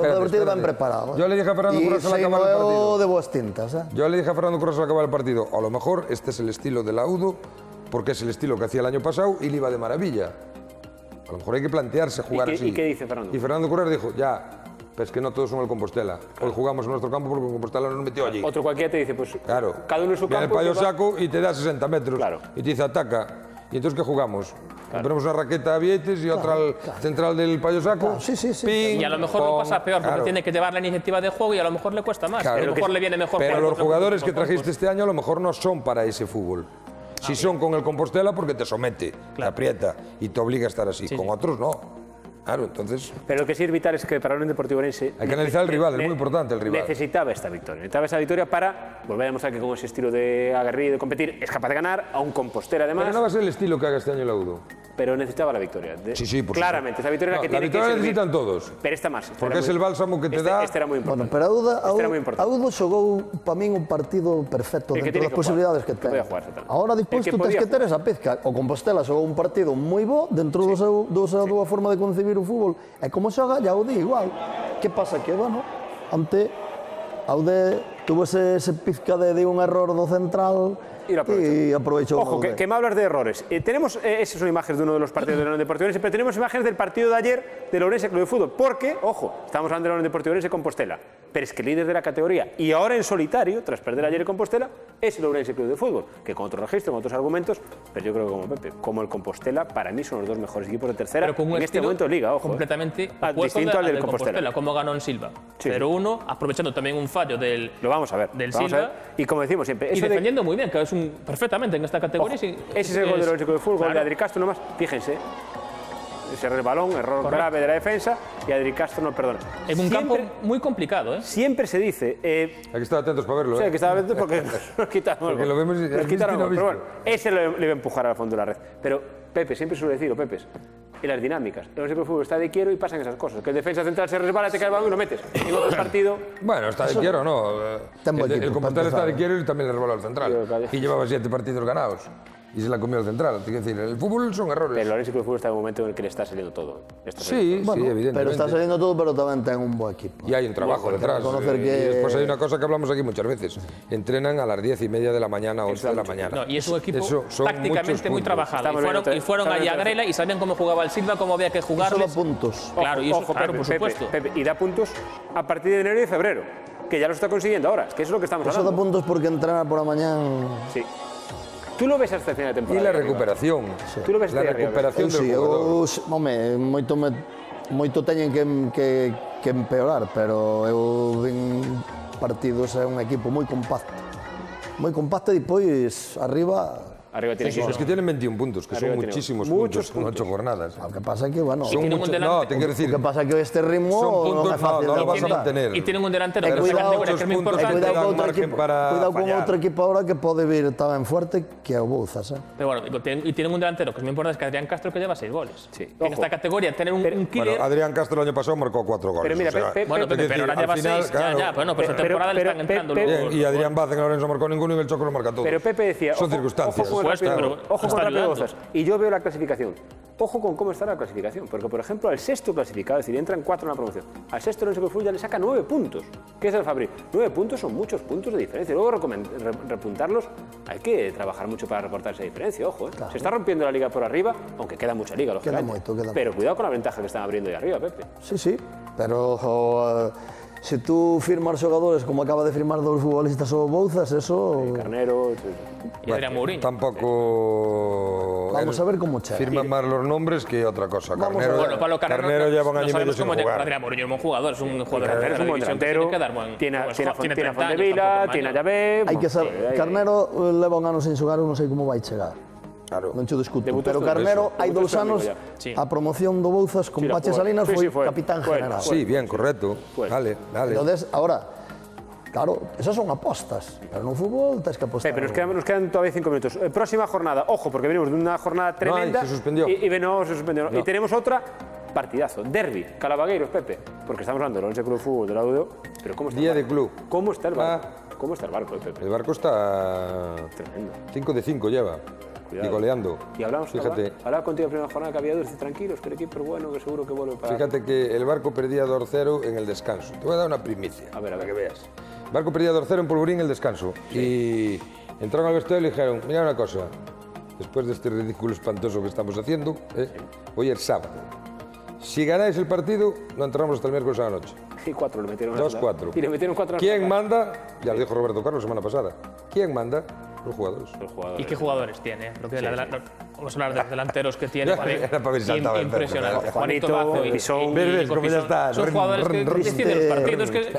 yo le dije a Fernando Currás al acabar el partido. De boas tintas, Yo le dije a Fernando Currás al acabar el partido, a lo mejor este es el estilo de Laudo, porque es el estilo que hacía el año pasado y le iba de maravilla. A lo mejor hay que plantearse jugar así. ¿Y qué dice Fernando? Y Fernando Currás dijo, ya, pues que no todos son el Compostela. Hoy jugamos en nuestro campo porque el Compostela nos metió allí. Otro cualquiera te dice, pues claro, cada uno en su viene campo. el payo saco y te da 60 metros. Claro. Y te dice, ataca. ¿Y entonces qué jugamos? Ponemos una raqueta a Vietes y otra al central del payo saco. Y a lo mejor lo pasa peor porque tiene que llevar la iniciativa de juego y a lo mejor le cuesta más. A lo mejor le viene mejor. Pero los jugadores que trajiste este año a lo mejor no son para ese fútbol. Si son con el Compostela porque te somete, te aprieta y te obliga a estar así. Con otros no. Claro, entonces... Pero lo que sí es vital es que para un Deportivo Orense... Hay que analizar el rival, es muy importante el rival. Necesitaba esta victoria para volver a demostrar que con ese estilo de aguerrido de competir es capaz de ganar a un Compostela además. Pero no va a ser el estilo que haga este año el Laudo. Pero necesitaba la victoria. Sí, por claramente, esa victoria es la que tiene que servir. La servir. victoria necesitan todos. Pero esta más. Porque es el bálsamo que te da... Este era muy importante. Bueno, pero Audo xogou para min un partido perfecto dentro das posibilidades que ten. Ahora despois tú tens que ter esa pezca. O Compostela xogou un partido moi bo dentro da súa forma de concebir o fútbol. E como xoga, ya o di igual. Que pasa? Que, bueno, ante Aude tuvo ese pizca de un error do central y aprovechó. Ojo, que me hablas de errores. Tenemos, esas son imágenes de uno de los partidos de la Unión Deportiva Orense, pero tenemos imágenes del partido de ayer del Orense Club de Fútbol, porque, ojo, estamos hablando de la Unión Deportiva Orense Compostela, pero es que el líder de la categoría, y ahora en solitario, tras perder ayer en Compostela, es el Orense Club de Fútbol, que con otro registro, con otros argumentos, pero yo creo que como Pepe, como el Compostela, para mí son los dos mejores equipos de tercera en este momento de Liga, ojo. Completamente distinto al del Compostela. Como ganó en Silva. 0-1, aprovechando también un fallo del Lo vamos a ver. Del Silva. Y como decimos siempre... Y defendiendo muy bien, que es perfectamente en esta categoría. Ese es el gol del Orense Club de Fútbol, gol de Adri Castro nomás. Fíjense. Ese resbalón, error grave de la defensa y Adri Castro no perdona. En un campo muy complicado, ¿eh? Siempre se dice... hay que estar atentos para verlo, Sí, hay que estar atentos porque nos quitaron el gol. Lo vemos nos quitaron el gol. Pero bueno, ese le iba a empujar al fondo de la red. Pero Pepe, siempre suele decir, en las dinámicas. El Orense Club de Fútbol está de quiero y pasan esas cosas. Que el defensa central se resbala, te cae el balón y lo metes. En otro partido... Bueno, está de quiero, ¿no? El Compostela está de quiero y también le resbaló al central. Y llevaba 7 partidos ganados. Y se la comió el central. Hay que decir, el fútbol son errores. Pero el Orense Club de Fútbol está en un momento en el que le está saliendo todo. Sí, evidentemente. Pero está saliendo todo, pero también ten un buen equipo. Y hay un trabajo detrás. Y después hay una cosa que hablamos aquí muchas veces. Entrenan a las 10:30 de la mañana, 11 de la mañana. No, y es un equipo tácticamente muy trabajado. Y fueron allí a Grela y sabían cómo jugaba el Silva, cómo había que jugar. Solo puntos. Claro, y eso, claro, por supuesto. Y da puntos a partir de enero y febrero, que ya lo está consiguiendo ahora. Que eso es lo que estamos hablando. Eso da puntos porque entrena por la mañana. Sí. Tú lo ves hasta el final de temporada. Y la recuperación. Sí. Tú lo ves la recuperación del jugador. Home, moito teñen que empeorar, pero eu vin partidos é un equipo moi compacto. Moi compacto e depois arriba tiene es que tienen 21 puntos, que son muchísimos puntos en 8 jornadas. Lo que pasa es que, bueno... No, te quiero decir... Lo que pasa es que este ritmo no es fácil. No lo vas a mantener. Y tienen un delantero que es muy importante. Cuidado con otro equipo ahora que puede vir también fuerte, que é o Bouzas. Pero bueno, y tienen un delantero que es muy importante, que Adrián Castro, que lleva 6 goles. En esta categoría, tener un killer... Bueno, Adrián Castro el año pasado marcó 4 goles. Pero mira, pero ahora lleva 6, ya. Bueno, pero esta temporada le están entrando. Y Adrián Baz en Lorenzo marcó ninguno y el Choco lo marca todo. Pero Pepe decía... Son circunstancias. Ojo con Rápido Bouzas. Y yo veo la clasificación. Ojo con cómo está la clasificación. Porque, por ejemplo, al sexto clasificado, es decir, entran 4 en la promoción. Al sexto Orense Club de Fútbol ya le saca 9 puntos. ¿Qué es el Fabril? 9 puntos son muchos puntos de diferencia. Luego repuntarlos, hay que trabajar mucho para reportar esa diferencia. Ojo, Claro. Se está rompiendo la liga por arriba, aunque queda mucha liga, lógicamente. Pero cuidado con la ventaja que están abriendo ahí arriba, Pepe. Sí, pero... Si tú firmas jugadores como acaba de firmar 2 futbolistas o Bouzas, eso... Carnero... Y Adrián Mourinho. Tampoco... Vamos a ver cómo echa. Firman más los nombres que otra cosa. Carnero lleva un año y medio sin jugar. Adrián Mourinho es un buen jugador, es un jugador de un buen delantero, tiene a Fontevila, tiene a Llavé... Hai que saber, Carnero leva un ano sin xogar, non sei como vai chegar. Claro. Non che discuto, pero Carnero hai 2 anos a promoción do Bouzas con Pache Salinas foi capitán general. Sí, bien, correcto. Vale. Entonces, ahora, claro, esas son apostas, pero no fútbol tens que apostar. Pero nos quedan todavía 5 minutos. Próxima jornada, ojo, porque venimos de una jornada tremenda. Se suspendió. Y se suspendió. Y tenemos otra partidazo, derbi, Calavagueiros, Pepe, porque estamos hablando del Orense Club de Fútbol, del Audio, pero ¿cómo está Día de club. ¿Cómo está el Barça? ¿Cómo está el Barco, Pepe? El Barco está... Tremendo. 5 de 5 lleva. Cuidado. Y goleando. Y hablamos, fíjate. Hablaba contigo la primera jornada que había 12 tranquilos, que el equipo es bueno, que seguro que vuelve para... Fíjate que el Barco perdía 2-0 en el descanso. Te voy a dar una primicia, a ver, para que veas. El Barco perdía 2-0 en Polvorín en el descanso. Sí. Y entraron al vestuario y le dijeron, mira una cosa, después de este ridículo espantoso que estamos haciendo, hoy es sábado. Si ganáis el partido, no entramos hasta el miércoles a la noche. Y 4 le metieron. 2-4. Y le metieron 4. ¿Quién manda? Ya lo dijo Roberto Carlos la semana pasada. ¿Quién manda? Los jugadores. ¿Y qué jugadores tiene? Porque vamos a hablar de los delanteros que tiene. Era para ver si saltaba el impresionante. Juanito Bajo y Pisón. ¿Ves cómo ya está? Son jugadores que deciden los partidos que...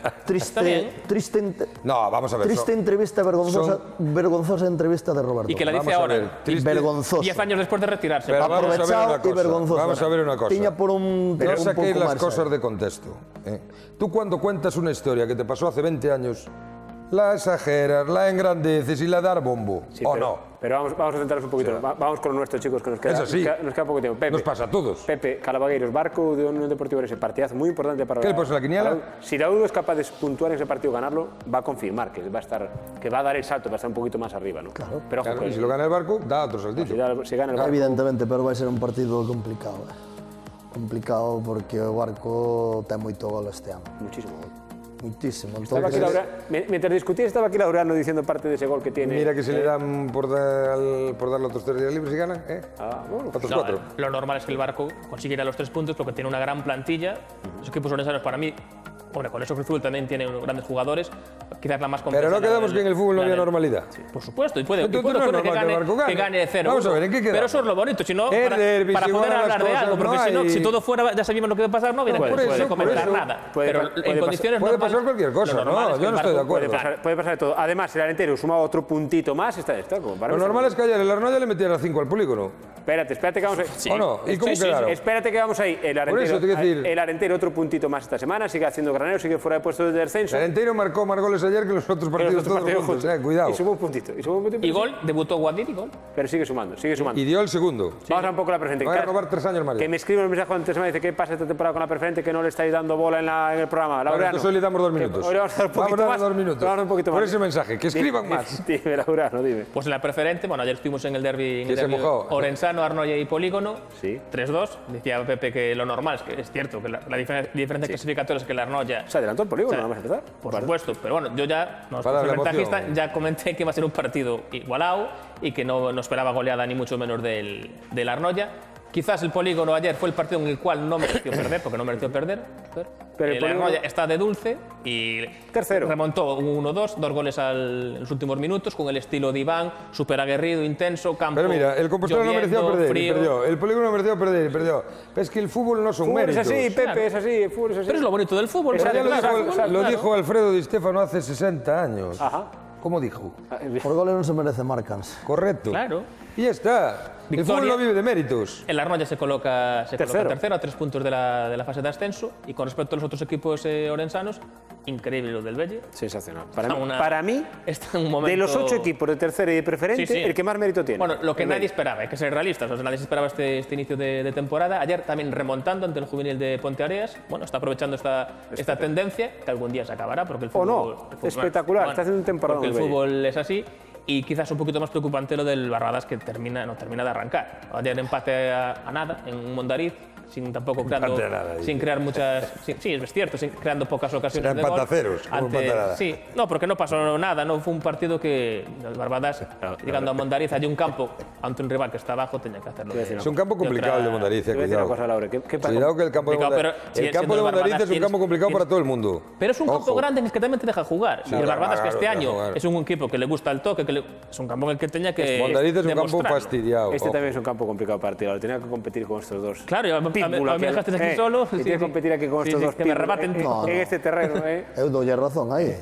No, vamos a ver. Triste entrevista, vergonzosa entrevista de Roberto. Y que la dice ahora. Vergonzosa. 10 años después de retirarse. Aprovechado y vergonzosa. Vamos a ver una cosa. Tiña por un no saquéis las cosas de contexto. Tú cuando cuentas una historia que te pasó hace 20 años, la exageras, la engrandeces y la das bombo, sí, ¿o no? Pero vamos a centrarnos un poquito. Vamos con lo nuestro, chicos, que nos queda poco tiempo. Pepe, nos pasa a todos. Pepe, Calabagueiros, Barco de Unión Deportiva en ese partidazo muy importante para... ¿Qué le pasa a la quiniela? Si Daudo es capaz de puntuar en ese partido y ganarlo, va a confirmar que va a dar el salto, va a estar un poquito más arriba, ¿no? Claro. Pero ojo, y si lo gana el Barco, da otro saltito. Si gana el Barco... Evidentemente, pero va a ser un partido complicado. Complicado porque o Barco ten moito gol este ano. Muchísimo gol. Muchísimo. Mientras discutías, estaba aquí Laureano diciendo parte de ese gol que tiene. Mira que se le dan por darle otros 3 días libres y ganan, bueno, otros 4. Lo normal es que el Barco consiguiera los 3 puntos porque tiene una gran plantilla. Los equipos orensanos, para mí, bueno, con eso el fútbol también tiene grandes jugadores, quizás la más compleja. Pero no quedamos que en el fútbol no había normalidad. Sí, por supuesto, y puede que gane de 0. Vamos a ver, ¿en qué queda? Pero eso es lo bonito, si no, para poder hablar de algo, porque si no, si todo fuera, ya sabíamos lo que iba a pasar, no hubiera comentar nada. Pero en condiciones puede pasar cualquier cosa, ¿no? Yo no estoy de acuerdo. Puede pasar de todo. Además, el Arentero suma otro puntito más, está. Lo normal es que ayer el Arnoya le metiera 5 al Polígono. Espérate que vamos ahí. ¿O no? ¿Y cómo quedaron? Espérate que vamos ahí. El Arentero otro puntito más esta semana, sigue haciendo granero, sigue fuera de puesto de descenso. El Arentero marcó más goles ayer que los otros partidos todos juntos. Cuidado. Y sumó un puntito. Y gol, debutó Guadir y gol. Pero sigue sumando. Y dio el segundo. Vamos a un poco la preferente. Va a robar 3 años más. Que me escribe un mensaje antes, me dice qué pasa esta temporada con la preferente, que no le estáis dando bola en el programa. Laureano. Entonces hoy le damos 2 minutos. Hoy vamos a dar un poquito más. Por ese mensaje, que escriban más. Dime, Laureano, dime. Pues en la preferente, bueno, ayer estuvimos en el derbi Orensano, Arnoya y Polígono. Sí. 3-2. Decía Pepe que lo normal es cierto, que la diferencia clasificatoria es que el Arnoya... ¿Se adelantó el Polígono? Vamos a empezar. Por supuesto, pero bueno, yo ya, ventajista, ya comenté que iba a ser un partido igualado y que no esperaba goleada ni mucho menos del Arnoya. Quizás el Polígono ayer fue el partido en el cual no mereció perder, porque no mereció perder. Pero el Arnoya está de dulce y tercero remontó un 1-2, 2 goles en los últimos minutos, con el estilo de Iván, súper aguerrido, intenso, campo. Pero mira, el Compostela no mereció perder, perdió. El Polígono no mereció perder, perdió. Es que el fútbol no son méritos. Es así, Pepe, es así, el fútbol es así. Pero es lo bonito del fútbol. Lo dijo Alfredo Di Stéfano hace 60 años. Ajá. ¿Cómo dijo? Por goles no se merece marcas. Correcto. Claro. Y ya está. El fútbol no vive de méritos. El Arnoya se coloca tercero a 3 puntos de la fase de ascenso. Y con respecto a los otros equipos orensanos, increíble lo del Belle. Sensacional. Para mí, está en un momento... de los 8 equipos de tercera y de preferente, el que más mérito tiene. Bueno, lo que nadie esperaba, hay que ser realistas. O sea, nadie se esperaba este inicio de temporada. Ayer también remontando ante el juvenil de Ponteareas. Bueno, está aprovechando esta tendencia, que algún día se acabará, porque el fútbol... O no, espectacular, está haciendo un temporada. Porque el fútbol es así. Y quizás un poquito más preocupante lo del Barradas, que no termina de arrancar. Ayer empate a nada en Mondariz, sin tampoco sin crear muchas... Sí, es cierto, creando pocas ocasiones de gol. Empate a ceros, sí, no, porque no pasó nada, no fue un partido que el Barbadas, llegando a Mondariz, hay un campo ante un rival que está abajo, tenía que hacerlo. Es un campo complicado el de Mondariz, cuidado. Cuidado que el campo de Mondariz es un campo complicado para todo el mundo. Pero es un campo grande en el que también te deja jugar. Y el Barbadas, que este año es un equipo que le gusta el toque, es un campo en el que tenía que Mondariz es un campo fastidiado. Este también es un campo complicado para ti, tenía que competir con estos dos. Claro, me dejaste aquí solo. Y tienes que competir aquí con estos dos que me rebaten en este terreno. Eu doy razón ahí.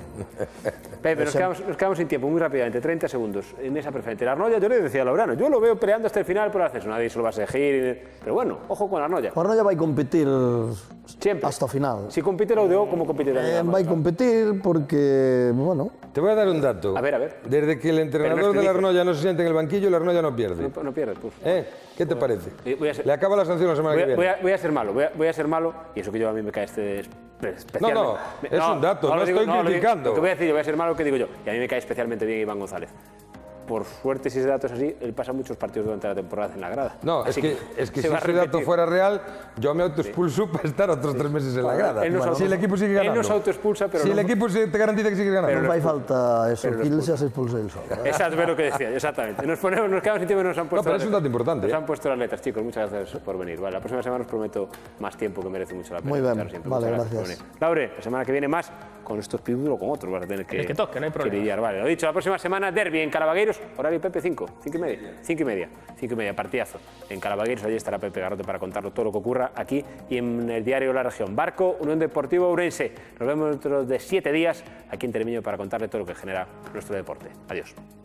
Pepe, nos quedamos sin tiempo, muy rápidamente, 30 segundos en esa preferente. El Arnoya, yo le decía a Laureano, yo lo veo peleando hasta el final por el acceso, nadie se lo va a seguir, pero bueno, ojo con Arnoya. Arnoya va a competir siempre hasta el final. Si compite el ODO, ¿cómo compite también? Va a competir porque, bueno... Te voy a dar un dato. A ver. Desde que el entrenador del Arnoya no se siente en el banquillo, el Arnoya no pierde. No pierde, pues. ¿Qué te parece? Le acaba la sanción la semana que viene. Voy a ser malo, y eso que yo a mí me cae No, es un dato, no estoy criticando. Lo que voy a decir, yo voy a ser malo lo que digo yo. Y a mí me cae especialmente bien Iván González. Por suerte, si ese dato es así, él pasa muchos partidos durante la temporada en la grada. No, es que si ese dato fuera real, yo me autoexpulso para estar otros 3 meses en la grada. Si el equipo sigue ganando. Él nos autoexpulsa, pero si el equipo te garantiza que sigue ganando. No hay falta eso, que él se expulse él solo. Exacto, es lo que decía, exactamente. Nos quedamos sin tiempo y nos han puesto. No, pero es un dato importante. Nos han puesto las letras, chicos. Muchas gracias por venir. Vale, la próxima semana os prometo más tiempo, que merece mucho la pena. Muy bien, vale, gracias. Laure, la semana que viene más con estos pibos o con otros vas a tener que. El que toque, no hay problema. Lidiar. Vale, lo dicho, la próxima semana derbi en Calabagueiros, horario Pepe 5:30, partidazo. En Calabagueiros, allí estará Pepe Garrote para contarlo todo lo que ocurra aquí y en el diario La Región. Barco, Unión Deportiva Ourense. Nos vemos dentro de 7 días aquí en Teremiño para contarle todo lo que genera nuestro deporte. Adiós.